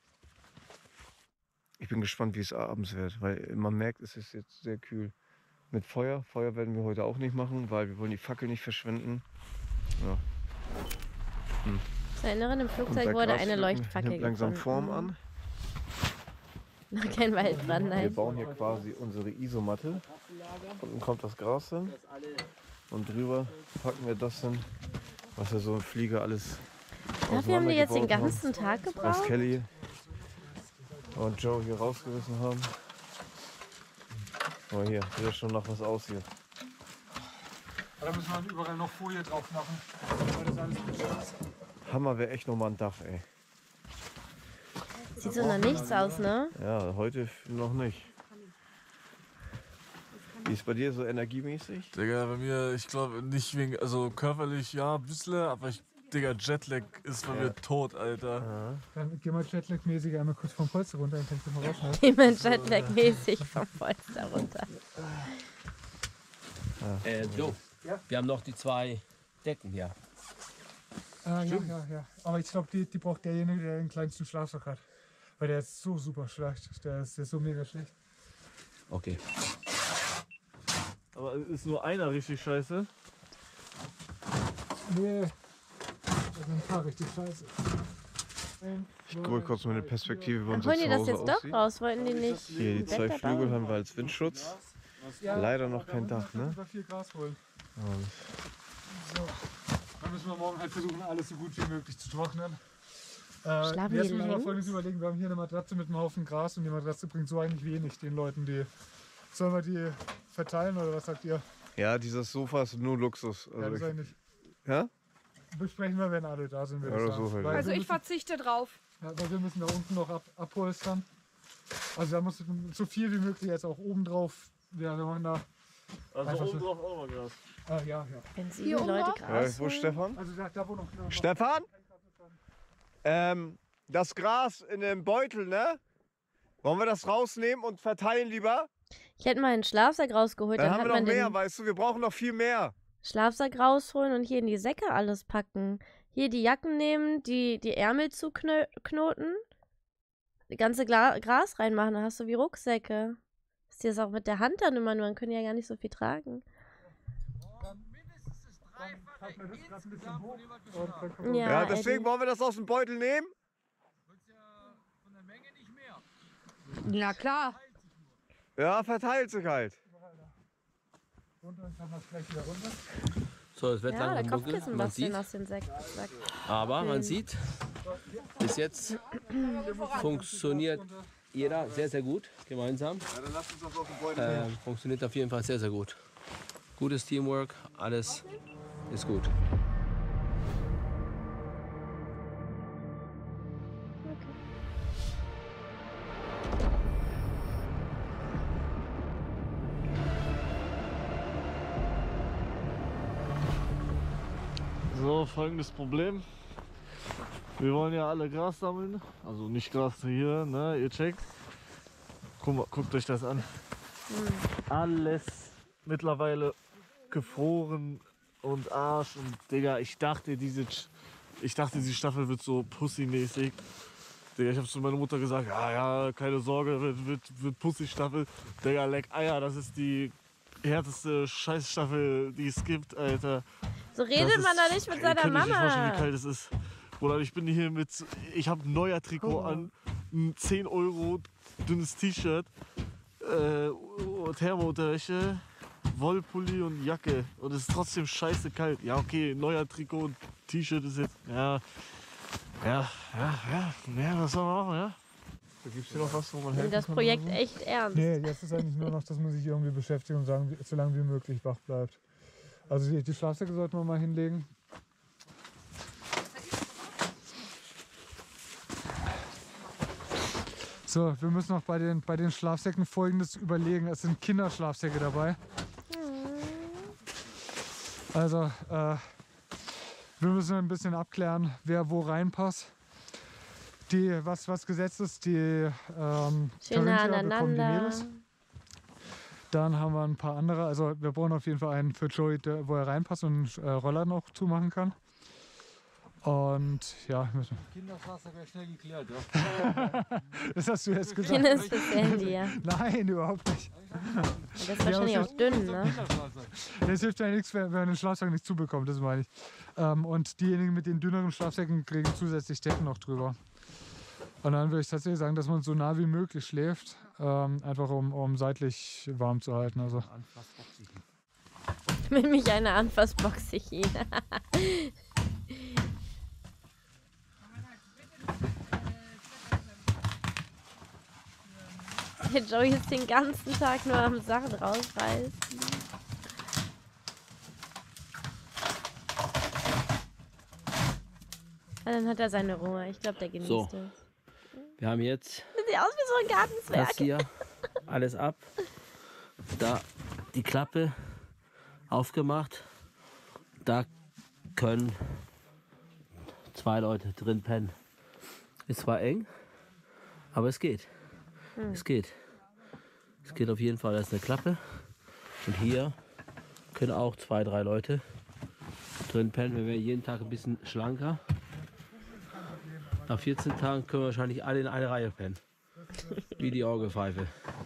Ich bin gespannt, wie es abends wird, weil man merkt, es ist jetzt sehr kühl. Mit Feuer. Feuer werden wir heute auch nicht machen, weil wir wollen die Fackel nicht verschwenden. Ja. Hm. Zur Erinnerung, im Flugzeug wurde eine Leuchtfackel nimmt langsam gefunden. Form an. Noch kein Waldbrand, nein. Wir bauen hier quasi unsere Isomatte. Unten kommt das Gras hin. Und drüber packen wir das hin, was wir so im Flieger alles Dafür haben die jetzt den auseinandergebaut ganzen haben. Tag Was gebraucht? Kelly und Joe hier rausgerissen haben. Oh, hier, sieht ja schon nach was aus hier. Da müssen wir überall noch Folie drauf machen, weil das alles gut ist. Hammer wäre echt nochmal ein Dach, ey. Sieht so nach nichts aus, ne? Ja, heute noch nicht. Wie ist bei dir so energiemäßig? Digga, bei mir, ich glaube nicht wegen, also körperlich ja, ein bisschen, aber ich, Digga, Jetlag ist bei Ja. mir tot, Alter. Ja. Dann geh mal Jetlag-mäßig einmal kurz vom Polster runter, dann kannst du mal rausschneiden. Geh mal Jetlag-mäßig vom Polster runter. Äh, Joe, wir haben noch die zwei Decken hier. Ah, ja, ja, ja. Aber ich glaube, die, die braucht derjenige, der den kleinsten Schlafsack hat. Weil der ist so super schlecht. Der ist, der ist so mega schlecht. Okay. Aber ist nur einer richtig scheiße? Nee, das sind ein paar richtig scheiße. Ich gucke kurz mal eine Perspektive, wie Ach, unser holen die das Zuhause jetzt doch aussieht. raus? Wollten die nicht Hier, die ein zwei Bett Flügel bauen? haben wir als Windschutz. Ja, Leider noch da kein unten Dach, ne? müssen wir viel Gras holen. Und So. Dann müssen wir morgen halt versuchen, alles so gut wie möglich zu trocknen. Äh, Schlafen jetzt die müssen wir längs? Folgendes überlegen. Wir haben hier eine Matratze mit einem Haufen Gras und die Matratze bringt so eigentlich wenig den Leuten, die... Sollen wir die verteilen oder was sagt ihr? ja, dieses Sofa ist nur Luxus. Ja, das ist ich, eigentlich... ja? Besprechen wir, wenn alle da sind. würde Oder ich sagen. so halt. Weil Also wir ich müssen, verzichte drauf. ja, weil wir müssen da unten noch ab, abholstern. Also da muss so viel wie möglich jetzt auch oben drauf. Ja, wir machen da... Also Einfach oben so. drauf auch noch Gras. Ah, ja, ja. Wenn sie Hier die oben Leute drauf? Ja, Gras wo ist holen? Stefan? Also da, da wo noch... noch Stefan? Ähm, das Gras in dem Beutel, ne? Wollen wir das rausnehmen und verteilen lieber? Ich hätte mal einen Schlafsack rausgeholt. Dann, Dann haben hat wir noch man mehr, den weißt du, wir brauchen noch viel mehr. Schlafsack rausholen und hier in die Säcke alles packen. Hier die Jacken nehmen, die, die Ärmel zuknoten, die ganze Gla Gras reinmachen, dann hast du wie Rucksäcke. Ist dir das auch mit der Hand dann immer, man können ja gar nicht so viel tragen. Ja, ja deswegen Eddie. Wollen wir das aus dem Beutel nehmen? Na klar. Ja, verteilt sich halt. So, es wird ja, langsam der dunkel, man sieht. Aus den Sack Sack Aber man sieht, bis jetzt funktioniert jeder sehr, sehr gut gemeinsam. Ja, dann lasst uns das auf den Beutel äh, nehmen. Funktioniert auf jeden Fall sehr, sehr gut. Gutes Teamwork, alles ist gut. So, folgendes Problem. Wir wollen ja alle Gras sammeln. Also nicht Gras hier, ne? Ihr checkt. Guck mal, guckt euch das an. Mhm. Alles mittlerweile gefroren und Arsch und Digga, ich dachte diese ich dachte die Staffel wird so Pussy-mäßig. Digga, ich habe zu meiner Mutter gesagt, ja, ja, keine Sorge, wird, wird, wird Pussy-Staffel. Digga, leck Eier, das ist die härteste Scheißstaffel, die es gibt, Alter. So redet ist, man da nicht mit seiner Mama. Ich kann Mama. nicht vorstellen, wie kalt es ist. Bruder, ich bin hier mit, ich habe ein neuer Trikot an, ein zehn Euro dünnes T-Shirt, äh, Thermounterwäsche, Wollpulli und Jacke und es ist trotzdem scheiße kalt. Ja, okay, neuer Trikot und T-Shirt ist jetzt, ja, ja, ja, ja, ja, was soll man machen, ja? Da gibt's hier noch was, wo man helfen das kann Projekt so? echt ernst. Nee, jetzt ist eigentlich nur noch, dass man sich irgendwie beschäftigt und sagen, so lange wie möglich wach bleibt. Also die, die Schlafsäcke sollten wir mal hinlegen. So, wir müssen noch bei den, bei den Schlafsäcken Folgendes überlegen. Es sind Kinderschlafsäcke dabei. Also, äh, wir müssen ein bisschen abklären, wer wo reinpasst. Die, was, was gesetzt ist, die ähm, Carinthia bekommen die Mädels. Dann haben wir ein paar andere. Also wir brauchen auf jeden Fall einen für Joey, der, wo er reinpasst und äh, Roller noch zumachen kann. Und ja, müssen wir. Kinderschlafsack wäre schnell geklärt, ja. Das hast du jetzt gesagt. Kinder ist das Handy, ja. Nein, überhaupt nicht. Das ist wahrscheinlich ja, auch dünn, ne? Das hilft ja nichts, wenn man den Schlafsack nicht zubekommt, das meine ich. Ähm, und diejenigen mit den dünneren Schlafsäcken kriegen zusätzlich Decken noch drüber. Und dann würde ich tatsächlich sagen, dass man so nah wie möglich schläft, ähm, einfach um, um seitlich warm zu halten. Also. Mit mich eine Anfassboxichin. Der Joey ist den ganzen Tag nur am Sachen rausreißen. Und dann hat er seine Ruhe. Ich glaube, der genießt so. es. Wir haben jetzt das sieht aus wie so ein Gartenzwerg. das hier alles ab. Da die Klappe aufgemacht. Da können zwei Leute drin pennen. Ist zwar eng, aber es geht. Hm. Es geht. Es geht auf jeden Fall. Da ist eine Klappe. Und hier können auch zwei, drei Leute drin pennen. Wir werden jeden Tag ein bisschen schlanker. Nach vierzehn Tagen können wir wahrscheinlich alle in eine Reihe pennen. Wie die Orgelpfeife.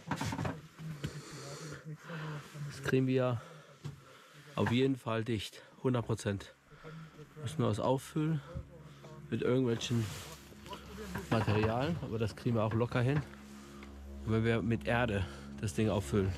Das kriegen wir auf jeden Fall dicht. hundert Prozent. Müssen wir was auffüllen mit irgendwelchen Materialien, aber das kriegen wir auch locker hin. Und wenn wir mit Erde das Ding auffüllen.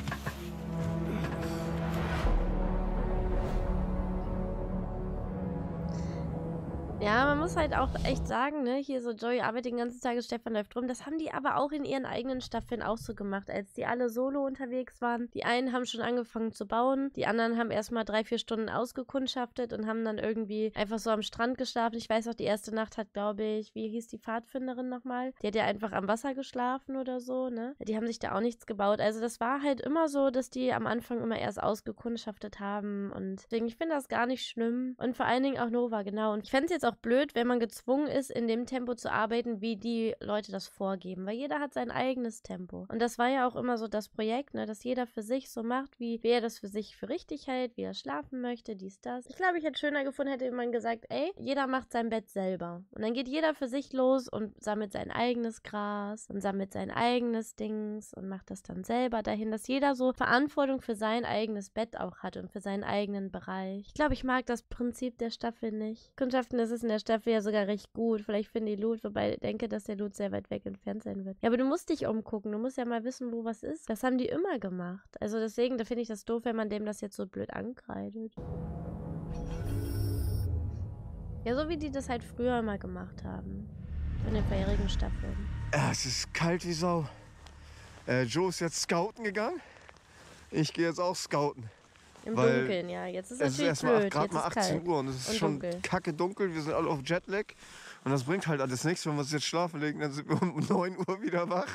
Ja, man muss halt auch echt sagen, ne, hier so Joey arbeitet den ganzen Tag, Stefan läuft rum. Das haben die aber auch in ihren eigenen Staffeln auch so gemacht, als die alle solo unterwegs waren. Die einen haben schon angefangen zu bauen, die anderen haben erstmal drei, vier Stunden ausgekundschaftet und haben dann irgendwie einfach so am Strand geschlafen. Ich weiß auch, die erste Nacht hat, glaube ich, wie hieß die Pfadfinderin nochmal? Die hat ja einfach am Wasser geschlafen oder so, ne? Die haben sich da auch nichts gebaut. Also das war halt immer so, dass die am Anfang immer erst ausgekundschaftet haben und deswegen, ich finde das gar nicht schlimm. Und vor allen Dingen auch Nova, genau. Und ich fände es jetzt auch blöd, wenn man gezwungen ist, in dem Tempo zu arbeiten, wie die Leute das vorgeben, weil jeder hat sein eigenes Tempo. Und das war ja auch immer so das Projekt, ne, dass jeder für sich so macht, wie, wie er das für sich für richtig hält, wie er schlafen möchte, dies, das. Ich glaube, ich hätte schöner gefunden, hätte man gesagt, ey, jeder macht sein Bett selber. Und dann geht jeder für sich los und sammelt sein eigenes Gras und sammelt sein eigenes Dings und macht das dann selber dahin, dass jeder so Verantwortung für sein eigenes Bett auch hat und für seinen eigenen Bereich. Ich glaube, ich mag das Prinzip der Staffel nicht. Kundschaften, das ist in der Staffel ja sogar recht gut. Vielleicht finde ich Loot, wobei ich denke, dass der Loot sehr weit weg entfernt sein wird. Ja, aber du musst dich umgucken. Du musst ja mal wissen, wo was ist. Das haben die immer gemacht. Also deswegen, da finde ich das doof, wenn man dem das jetzt so blöd ankreidet. Ja, so wie die das halt früher immer gemacht haben. In den vorherigen Staffeln. Ja, es ist kalt wie Sau. Äh, Joe ist jetzt scouten gegangen. Ich gehe jetzt auch scouten. Im weil Dunkeln, ja. Jetzt ist es natürlich ist erstmal blöd. gerade Jetzt mal ist achtzehn kalt. Uhr und es ist und schon dunkel. kacke dunkel. Wir sind alle auf Jetlag. Und das bringt halt alles nichts, wenn wir uns jetzt schlafen legen. Dann sind wir um neun Uhr wieder wach.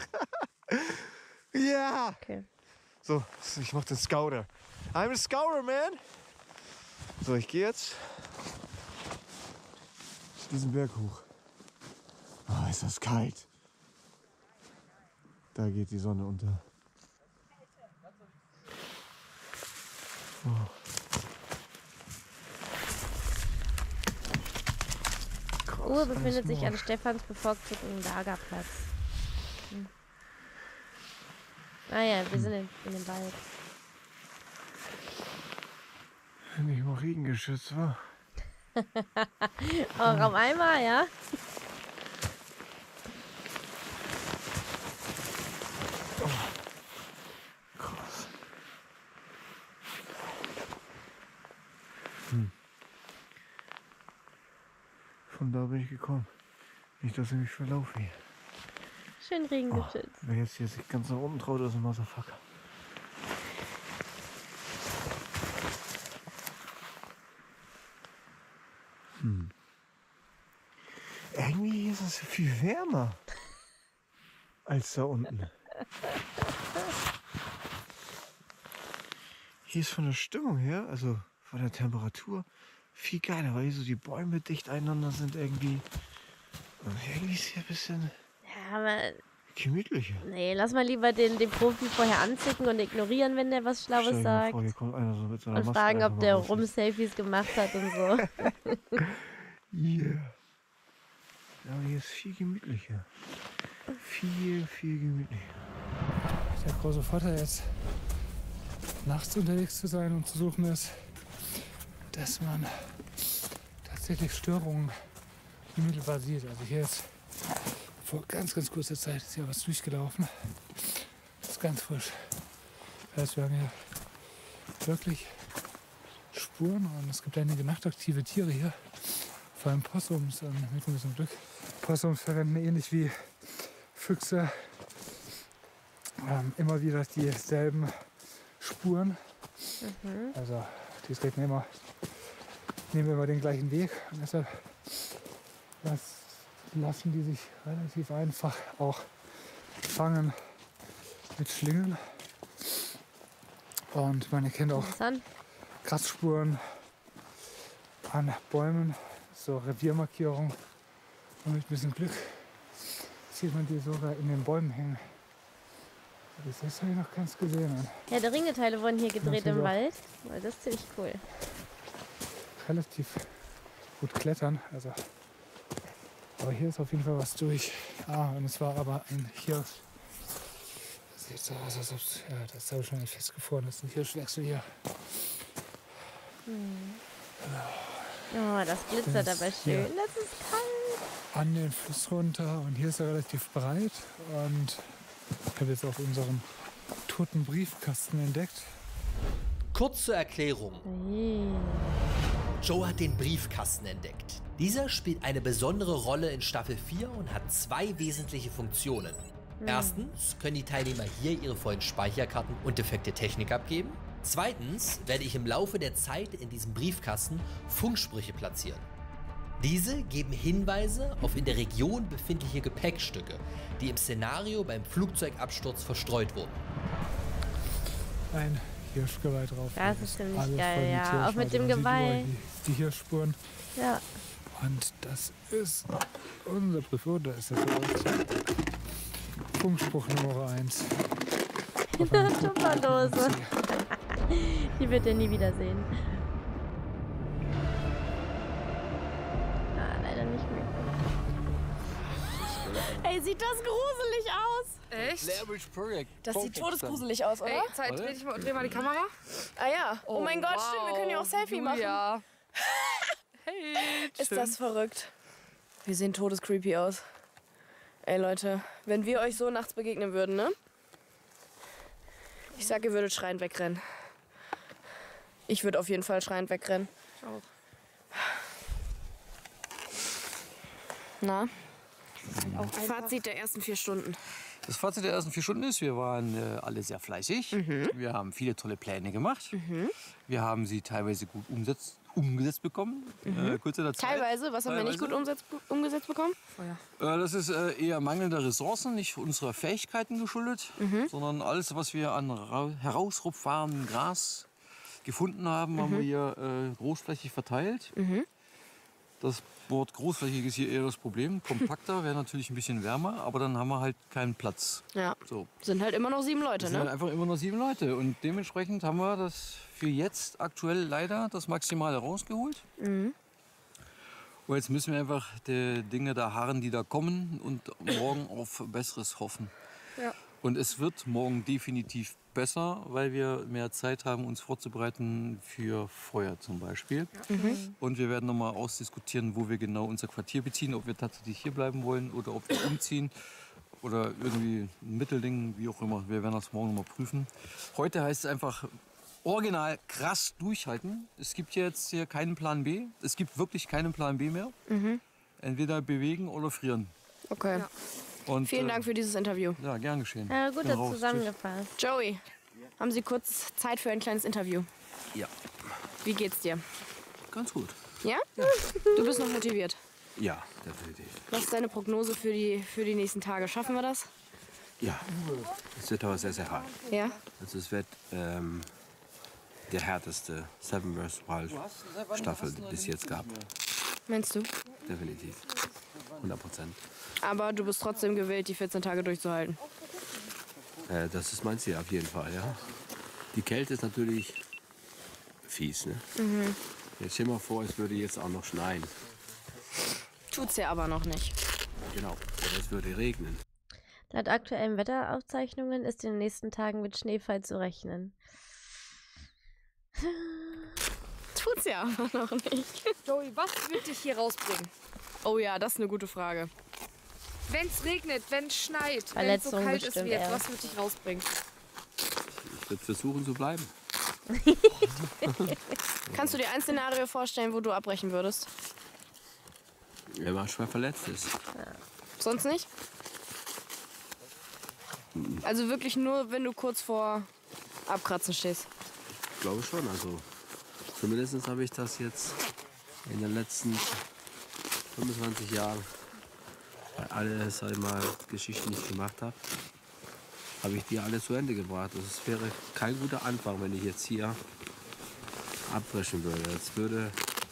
Ja! Okay. So, ich mach den Scouter. I'm a Scouter, man! So, ich gehe jetzt diesen Berg hoch. Oh, ist das kalt. Da geht die Sonne unter. Oh. Uhr befindet sich an Stefans bevorzugten Lagerplatz. Hm. Ah ja, wir sind in, in dem Wald. Nicht mal Regengeschütz, wa? Auch auf einmal, ja? Krass. Hm. Von da bin ich gekommen. Nicht, dass ich mich verlaufe hier. Schön Regengeschütz. Oh, wer jetzt hier sich ganz nach unten traut, ist ein Motherfucker. Hm. Irgendwie ist es viel wärmer als da unten. Hier ist von der Stimmung her, also von der Temperatur, viel geiler, weil hier so die Bäume dicht einander sind irgendwie. Und irgendwie ist hier ein bisschen Ja, aber gemütlicher. nee, lass mal lieber den, den Profi vorher anzicken und ignorieren, wenn der was Schlaues Stell dir mal sagt. vor, hier kommt einer so mit so einer Und Maske fragen, einfach ob mal der raus. Rum-Selfies gemacht hat und so. Yeah. Ja, aber hier ist viel gemütlicher. Viel, viel gemütlicher. Der große Vorteil jetzt, nachts unterwegs zu sein und zu suchen ist, dass man tatsächlich Störungen unmittelbar sieht. Also hier ist vor ganz, ganz kurzer Zeit ist hier was durchgelaufen. Das ist ganz frisch. Das heißt, wir haben hier wirklich Spuren und es gibt einige nachtaktive Tiere hier. Vor allem Possums und mit ein bisschen Glück. Possums verwenden ähnlich wie Füchse ähm, immer wieder dieselben Spuren. Mhm. Also die treten immer, nehmen immer den gleichen Weg und deshalb las, lassen die sich relativ einfach auch fangen mit Schlingen. Und man erkennt auch Kratzspuren an Bäumen, so Reviermarkierung. Und mit ein bisschen Glück sieht man die sogar in den Bäumen hängen. Das habe ich noch ganz gesehen. Ja, die Ringeteile wurden hier gedreht im auch. Wald. Weil das ist ziemlich cool. Relativ gut klettern. Also, aber hier ist auf jeden Fall was durch. Ah, und es war aber ein Hirsch. Das sieht so aus, als ob es, ja, das habe ich schon festgefroren. Das ist ein Hirschwechsel hier. Hm. Oh, das glitzert Das aber ist hier. schön. Das ist kalt. An den Fluss runter und hier ist er relativ breit. Und ich habe jetzt auch unseren toten Briefkasten entdeckt. Kurz zur Erklärung. Joe hat den Briefkasten entdeckt. Dieser spielt eine besondere Rolle in Staffel vier und hat zwei wesentliche Funktionen. Hm. Erstens können die Teilnehmer hier ihre vollen Speicherkarten und defekte Technik abgeben. Zweitens werde ich im Laufe der Zeit in diesem Briefkasten Funksprüche platzieren. Diese geben Hinweise auf in der Region befindliche Gepäckstücke, die im Szenario beim Flugzeugabsturz verstreut wurden. Ein Hirschgeweih drauf. Das ist ziemlich Alles voll geil, mit ja. Hirsch. Auch mit Also dem man sieht Geweih. überall Die, die Hirschspuren. Ja. Und das ist unser Brief. Oh, da ist der Funkspruch Nummer eins. Eine Tupperdose. Die wird er nie wiedersehen. Ah, leider nicht mehr. Ey, sieht das gruselig aus? Echt? Das sieht todesgruselig aus, oder? Ey, Zeit, dreh, dich mal, dreh mal die Kamera. Ah ja. Oh, Oh, mein Gott, wow. stimmt, wir können ja auch Selfie Julia. machen. Hey, Ist schön. das verrückt? Wir sehen todescreepy aus. Ey Leute, wenn wir euch so nachts begegnen würden, ne? Ich sag, ihr würdet schreiend wegrennen. Ich würde auf jeden Fall schreiend wegrennen. Auch. Na? Fazit der ersten vier Stunden. Das Fazit der ersten vier Stunden ist, wir waren äh, alle sehr fleißig. Mhm. Wir haben viele tolle Pläne gemacht. Mhm. Wir haben sie teilweise gut umsetzt, umgesetzt bekommen. Mhm. Äh, kurz in der Zeit. Teilweise, was haben wir nicht gut Teilweise. umsetzt, umgesetzt bekommen? Äh, das ist äh, eher mangelnde Ressourcen, nicht unserer Fähigkeiten geschuldet, Mhm. sondern alles, was wir an ra- herausrupfbarem Gras gefunden haben, haben Mhm. wir hier äh, großflächig verteilt. Mhm. Das Wort großflächig ist hier eher das Problem. Kompakter wäre natürlich ein bisschen wärmer, aber dann haben wir halt keinen Platz. Ja. So. Sind halt immer noch sieben Leute, Das sind halt ne? einfach immer nur sieben Leute. Und dementsprechend haben wir das für jetzt aktuell leider das Maximale rausgeholt. Mhm. Und jetzt müssen wir einfach die Dinge da harren, die da kommen und morgen auf Besseres hoffen. Ja. Und es wird morgen definitiv besser, weil wir mehr Zeit haben, uns vorzubereiten für Feuer zum Beispiel. Mhm. Und wir werden nochmal ausdiskutieren, wo wir genau unser Quartier beziehen, ob wir tatsächlich hier bleiben wollen oder ob wir umziehen oder irgendwie ein Mittelding, wie auch immer. Wir werden das morgen nochmal prüfen. Heute heißt es einfach original krass durchhalten. Es gibt jetzt hier keinen Plan B. Es gibt wirklich keinen Plan B mehr. Mhm. Entweder bewegen oder frieren. Okay. Und, Vielen äh, Dank für dieses Interview. Ja, gern geschehen. Ja, gut, Bin das raus. zusammengefasst. Joey, haben Sie kurz Zeit für ein kleines Interview? Ja, Wie geht's dir? ganz gut. Ja? Du bist noch motiviert. Ja, definitiv. Was ist deine Prognose für die, für die nächsten Tage? Schaffen wir das? Ja, es wird aber sehr, sehr hart. Ja? Also es wird ähm, der härteste Seven versus. Wild Staffel, die es bis jetzt gab. Meinst du? Definitiv. hundert Prozent. Aber du bist trotzdem gewillt, die vierzehn Tage durchzuhalten. Äh, das ist mein Ziel auf jeden Fall, ja. Die Kälte ist natürlich fies, ne? Mhm. Jetzt stell dir mal vor, es würde jetzt auch noch schneien. Tut's ja aber noch nicht. Genau, oder es würde regnen. Laut aktuellen Wetteraufzeichnungen ist in den nächsten Tagen mit Schneefall zu rechnen. Tut's ja aber noch nicht. Joey, was wird dich hier rausbringen? Oh ja, das ist eine gute Frage. Wenn es regnet, wenn es schneit, wenn es so Verletzungen kalt ist bestimmt wie jetzt, eher. was wird dich rausbringen? Ich würde versuchen zu bleiben. Kannst du dir ein Szenario vorstellen, wo du abbrechen würdest? Wenn man schwer verletzt ist. Sonst nicht? Also wirklich nur, wenn du kurz vor Abkratzen stehst. Ich glaube schon, also zumindest habe ich das jetzt in den letzten fünfundzwanzig Jahren, weil alle, sag ich mal, Geschichten, die ich gemacht habe, habe ich die alle zu Ende gebracht. Also es wäre kein guter Anfang, wenn ich jetzt hier abbrechen würde. Das würde,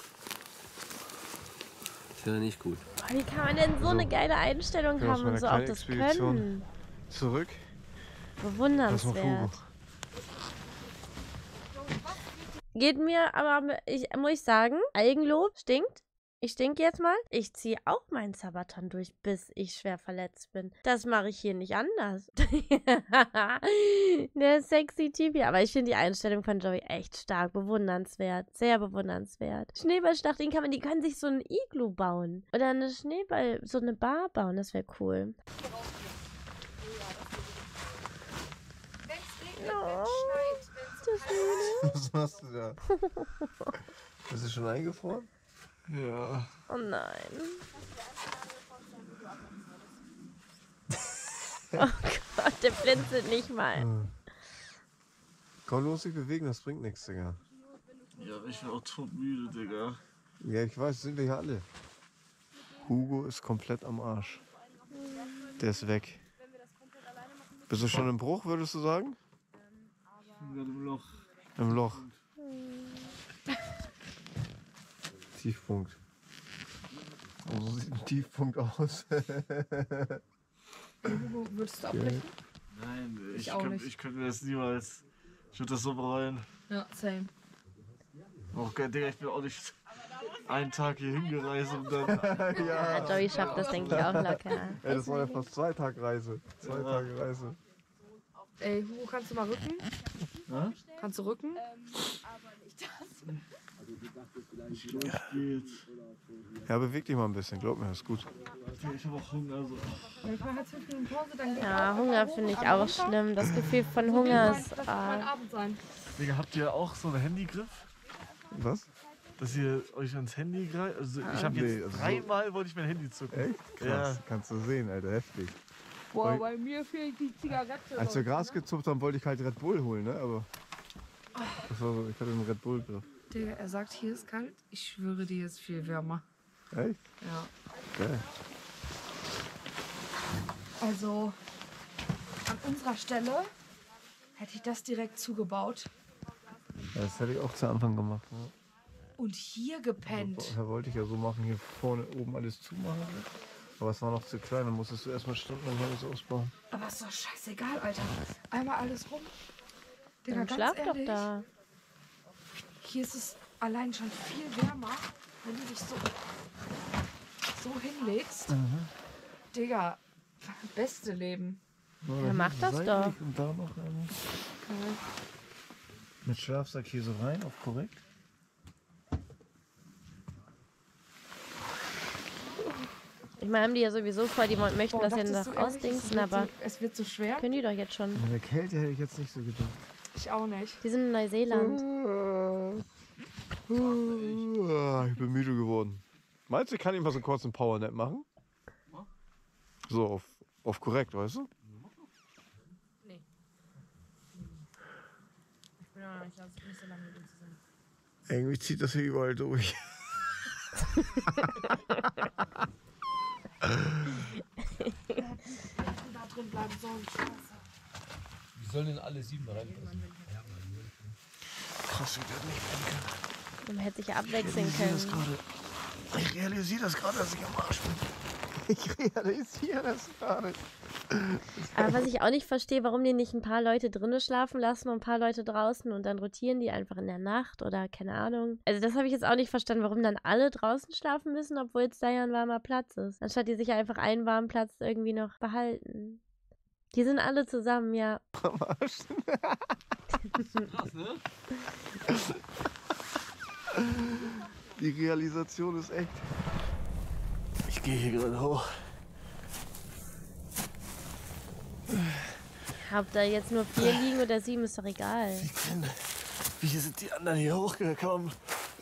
das wäre nicht gut. Boah, wie kann man denn so eine geile Einstellung Ja, aus haben und meiner so auch kleinen das Expedition können? Zurück. Das war Bewundernswert. Fugo. Geht mir, aber ich muss ich sagen, Eigenlob stinkt. Ich stinke jetzt mal. Ich ziehe auch meinen Sabaton durch, bis ich schwer verletzt bin. Das mache ich hier nicht anders. Der sexy Typ hier. Aber ich finde die Einstellung von Joey echt stark. Bewundernswert. Sehr bewundernswert. Schneeballschlacht, kann man, die können sich so ein Iglu bauen. Oder eine Schneeball, so eine Bar bauen. Das wäre cool. Oh, ist das schön. Was machst du da? Bist du schon eingefroren? Ja. Oh nein. Oh Gott, der blinzelt nicht mal. Komm los, dich bewegen, das bringt nichts, Digga. Ja, ich bin auch todmüde, Digga. Ja, ich weiß, sind wir hier alle. Hugo ist komplett am Arsch. Der ist weg. Bist du schon im Bruch, würdest du sagen? Ich bin gerade im Loch. Im Loch. Tiefpunkt. Und so sieht ein Tiefpunkt aus. Hugo, würdest du abbrechen? Nein, ich, Ich auch könnt, nicht. ich könnte mir das niemals. Ich würde das so bereuen. Ja, same. Oh Gott, Digga, ich bin auch nicht einen Tag hier hingereist und dann. Ja, Joey schafft das, denke ich, auch locker. Ey, das war ja fast zwei Tage Reise. Zwei Ja. Tage Reise. Ey, Hugo, kannst du mal rücken? Ja? Kannst du rücken? Ich glaube, ich gehe jetzt. Ja, beweg dich mal ein bisschen, glaub mir, das ist gut. Ich habe auch Hunger. Also. Ja, ich mache jetzt fünf Minuten Pause, dann geht's Ja, auch Hunger hoch finde ich am auch Montag. schlimm. Das Gefühl von So Hunger wie ist. mein- Das wird Ah. mein Abend sein. Digga, habt ihr auch so einen Handygriff? Was? Dass ihr euch ans Handy greift? Also, Ah, ich habe jetzt nee, also so- dreimal wollte ich mein Handy zucken. Echt? Krass. Kannst du sehen, Alter, heftig. Boah, bei mir fehlt die Zigarette. Als wir noch, Gras ne? gezupft haben, wollte ich halt Red Bull holen, ne? Aber das war so, ich hatte einen Red Bull Griff. Digga, er sagt, hier ist kalt. Ich schwöre dir, ist viel wärmer. Echt? Ja. Geil. Also, an unserer Stelle hätte ich das direkt zugebaut Ja, das hätte ich auch zu Anfang gemacht. Ne? und hier gepennt. Da wollte ich ja so machen, hier vorne oben alles zumachen. Aber es war noch zu klein, dann musstest du erstmal stundenlang alles ausbauen. Aber ist doch scheißegal, Alter. Einmal alles rum. Digga, Dann ganz schlaf doch ehrlich, da. hier ist es allein schon viel wärmer, wenn du dich so, so hinlegst. Mhm. Digga, beste Leben. Ja, mach das doch. Seitlich und da noch einmal. Mit Schlafsack hier so rein, auf korrekt. Ich meine, haben die ja sowieso vor, die wollen- möchten Boah, das ja dachtest noch du ehrlich, ausdingsen, es wird aber so, es wird so schwer? können die doch jetzt schon. In der Kälte hätte ich jetzt nicht so gedacht. Ich auch nicht. Die sind in Neuseeland. Ah, ich bin müde geworden. Meinst du, kann ich mal so kurz einen Powernap machen? So, auf, auf korrekt, weißt du? Nee. Ich bin ja noch nicht, nicht so lange mit uns zusammen. Irgendwie zieht das hier überall durch. Da drin bleiben sollen, scheiße. Wie sollen denn alle sieben da reinpassen? Krass, wie der nicht pennen kann. Man hätte sich ja abwechseln können. Ich realisiere das gerade, dass ich am Arsch bin. Ich realisiere das gerade. Aber was ich auch nicht verstehe, warum die nicht ein paar Leute drinnen schlafen lassen und ein paar Leute draußen und dann rotieren die einfach in der Nacht oder keine Ahnung. Also das habe ich jetzt auch nicht verstanden, warum dann alle draußen schlafen müssen, obwohl jetzt da ja ein warmer Platz ist. Anstatt die sich einfach einen warmen Platz irgendwie noch behalten. Die sind alle zusammen, ja. Am Arsch. Krass, ne? Die Realisation ist echt. Ich gehe hier gerade hoch. Ob da jetzt nur vier liegen oder sieben, ist doch egal. Wie sind die anderen hier hochgekommen?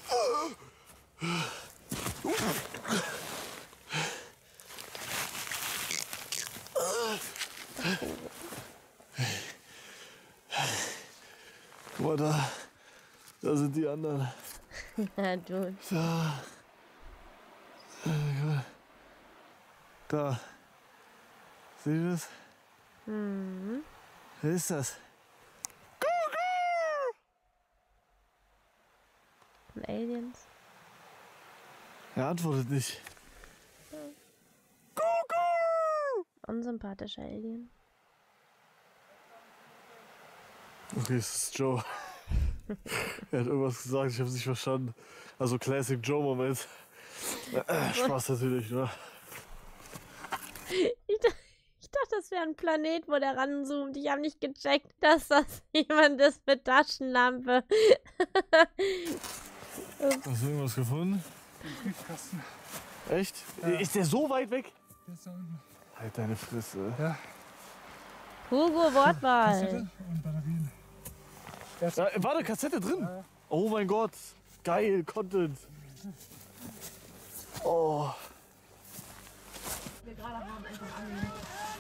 Guck mal da. Da sind die anderen. Ja, du. Da. Da. Seht ihr das? Mhm. Wer ist das? Und Aliens. Er antwortet nicht. Unsympathischer Alien. Okay, es ist Joe. Er hat irgendwas gesagt, ich habe es nicht verstanden. Also Classic Joe-Moment. Äh, Spaß natürlich, ne? Ich, dach- ich dachte, das wäre ein Planet, wo der ranzoomt. Ich habe nicht gecheckt, dass das jemand ist mit Taschenlampe. Hast du irgendwas gefunden? Briefkasten. Echt? Ja. Ist der so weit weg? Der ist da unten. Halt deine Fresse. Ja. Hugo, Wortwahl. Kassette und Batterien. Ja, war eine Kassette drin? Ja. Oh mein Gott. Geil, Content. Oh. Wir gerade haben einfach annehmen.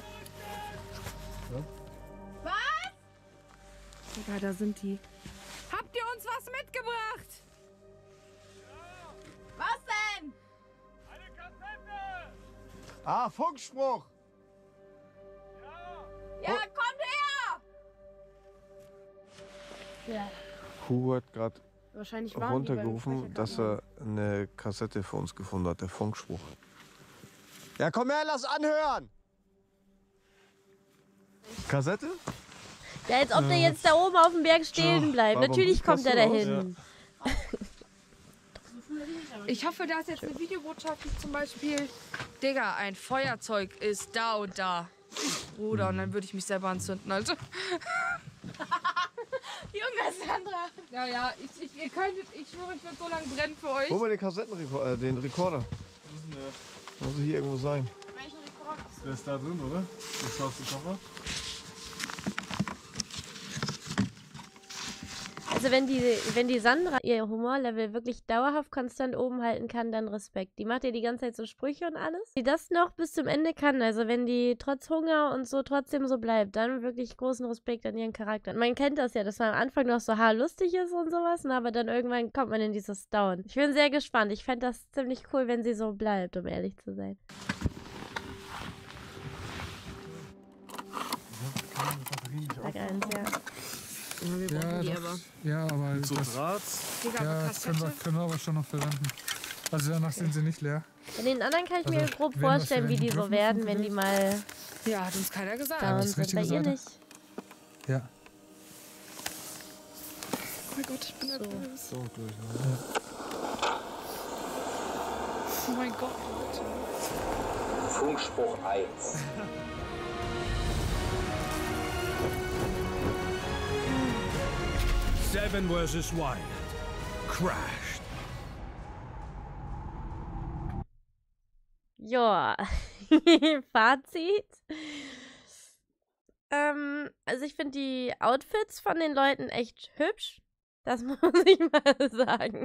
Ja? Was? Digga, da sind die. Habt ihr uns was mitgebracht? Was denn? Ah, Funkspruch! Ja, kommt her! Ja. Hugo hat gerade Wahrscheinlich waren die beim runtergerufen, dass er eine Kassette für uns gefunden hat, der Funkspruch. Ja, komm her, lass anhören! Kassette? Ja, als ob der jetzt da oben auf dem Berg stehen bleibt. Warum Natürlich kommt er kannst du dahin. Ich hoffe, da ist jetzt eine Videobotschaft, wie zum Beispiel, Digga, ein Feuerzeug ist da und da. Bruder, und dann würde ich mich selber anzünden, Alter. Junge, Sandra. Ja, ja, ich, ich, ihr könntet, ich schwöre, ich würde so lange brennen für euch. Hol mal den Kassettenrekorder, äh, den Rekorder. Wo ist denn der? Muss hier irgendwo sein. Welchen Rekord? Der ist da drin, oder? Der schwarze Koffer. Also wenn die, wenn die Sandra ihr Humorlevel wirklich dauerhaft konstant oben halten kann, dann Respekt. Die macht ja die ganze Zeit so Sprüche und alles. Die das noch bis zum Ende kann, also wenn die trotz Hunger und so trotzdem so bleibt, dann wirklich großen Respekt an ihren Charakter. Man kennt das ja, dass man am Anfang noch so haarlustig ist und sowas, ne, aber dann irgendwann kommt man in dieses Down. Ich bin sehr gespannt. Ich fände das ziemlich cool, wenn sie so bleibt, um ehrlich zu sein. Tag eins, ja. Ja, wir Ja, brauchen die doch. aber. Ja, aber So das, Draht. Digga, ja, aber das können wir, Kassette? können wir aber schon noch verwenden. Also danach sind sie nicht leer. Bei den anderen kann ich mir Also, grob wenn wir vorstellen, wie die so verwenden werden, dürfen, wenn die mal Ja, hat uns keiner gesagt. down das ist sind. Bei richtige ihr Seite. nicht. Ja. Oh mein Gott, ich bin nervös. So, durch, ja. Oh mein Gott, Leute. Funkspruch eins. Seven versus Wild. Crashed. Ja, Fazit. Ähm, also ich finde die Outfits von den Leuten echt hübsch. Das muss ich mal sagen.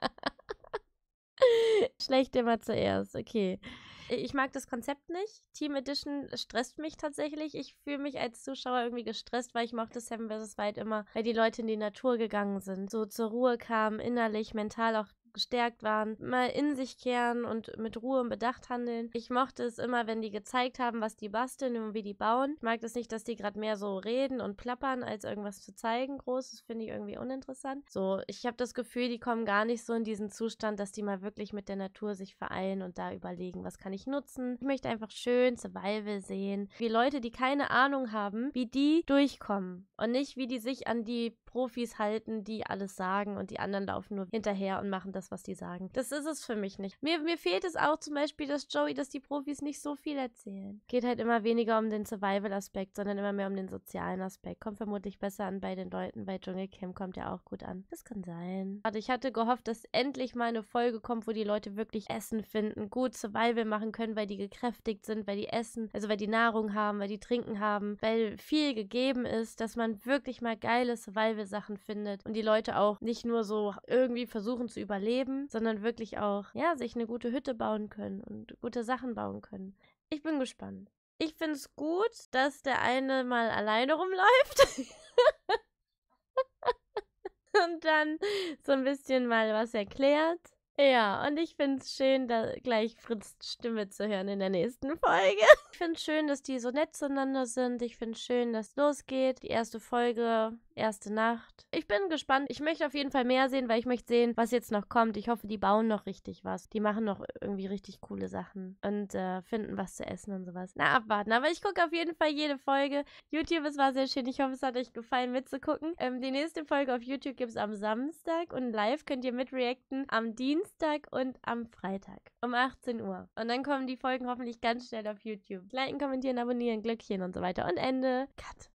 Schlecht immer zuerst, okay. Ich mag das Konzept nicht. Team Edition stresst mich tatsächlich. Ich fühle mich als Zuschauer irgendwie gestresst, weil ich mochte Seven versus. Wild immer, weil die Leute in die Natur gegangen sind, so zur Ruhe kamen, innerlich, mental auch gestärkt waren, mal in sich kehren und mit Ruhe und Bedacht handeln. Ich mochte es immer, wenn die gezeigt haben, was die basteln und wie die bauen. Ich mag das nicht, dass die gerade mehr so reden und plappern, als irgendwas zu zeigen groß. Das finde ich irgendwie uninteressant. So, ich habe das Gefühl, die kommen gar nicht so in diesen Zustand, dass die mal wirklich mit der Natur sich vereinen und da überlegen, was kann ich nutzen. Ich möchte einfach schön Survival sehen. Wie Leute, die keine Ahnung haben, wie die durchkommen und nicht, wie die sich an die Profis halten, die alles sagen und die anderen laufen nur hinterher und machen das, was die sagen. Das ist es für mich nicht. Mir, mir fehlt es auch zum Beispiel, dass Joey, dass die Profis nicht so viel erzählen. Geht halt immer weniger um den Survival-Aspekt, sondern immer mehr um den sozialen Aspekt. Kommt vermutlich besser an bei den Leuten. Bei Dschungelcamp kommt ja auch gut an. Das kann sein. Also ich hatte gehofft, dass endlich mal eine Folge kommt, wo die Leute wirklich Essen finden, gut Survival machen können, weil die gekräftigt sind, weil die essen, also weil die Nahrung haben, weil die trinken haben, weil viel gegeben ist, dass man wirklich mal geile Survival-Sachen findet und die Leute auch nicht nur so irgendwie versuchen zu überleben, sondern wirklich auch, ja, sich eine gute Hütte bauen können und gute Sachen bauen können. Ich bin gespannt. Ich finde es gut, dass der eine mal alleine rumläuft. Und dann so ein bisschen mal was erklärt. Ja, und ich finde es schön, da gleich Fritz' Stimme zu hören in der nächsten Folge. Ich finde es schön, dass die so nett zueinander sind. Ich finde es schön, dass es losgeht. Die erste Folge, erste Nacht. Ich bin gespannt. Ich möchte auf jeden Fall mehr sehen, weil ich möchte sehen, was jetzt noch kommt. Ich hoffe, die bauen noch richtig was. Die machen noch irgendwie richtig coole Sachen und äh, finden was zu essen und sowas. Na, abwarten. Aber ich gucke auf jeden Fall jede Folge. YouTube, es war sehr schön. Ich hoffe, es hat euch gefallen mitzugucken. Ähm, die nächste Folge auf YouTube gibt es am Samstag und live könnt ihr mitreacten am Dienstag und am Freitag um achtzehn Uhr. Und dann kommen die Folgen hoffentlich ganz schnell auf YouTube. Liken, kommentieren, abonnieren, Glöckchen und so weiter. Und Ende. Cut.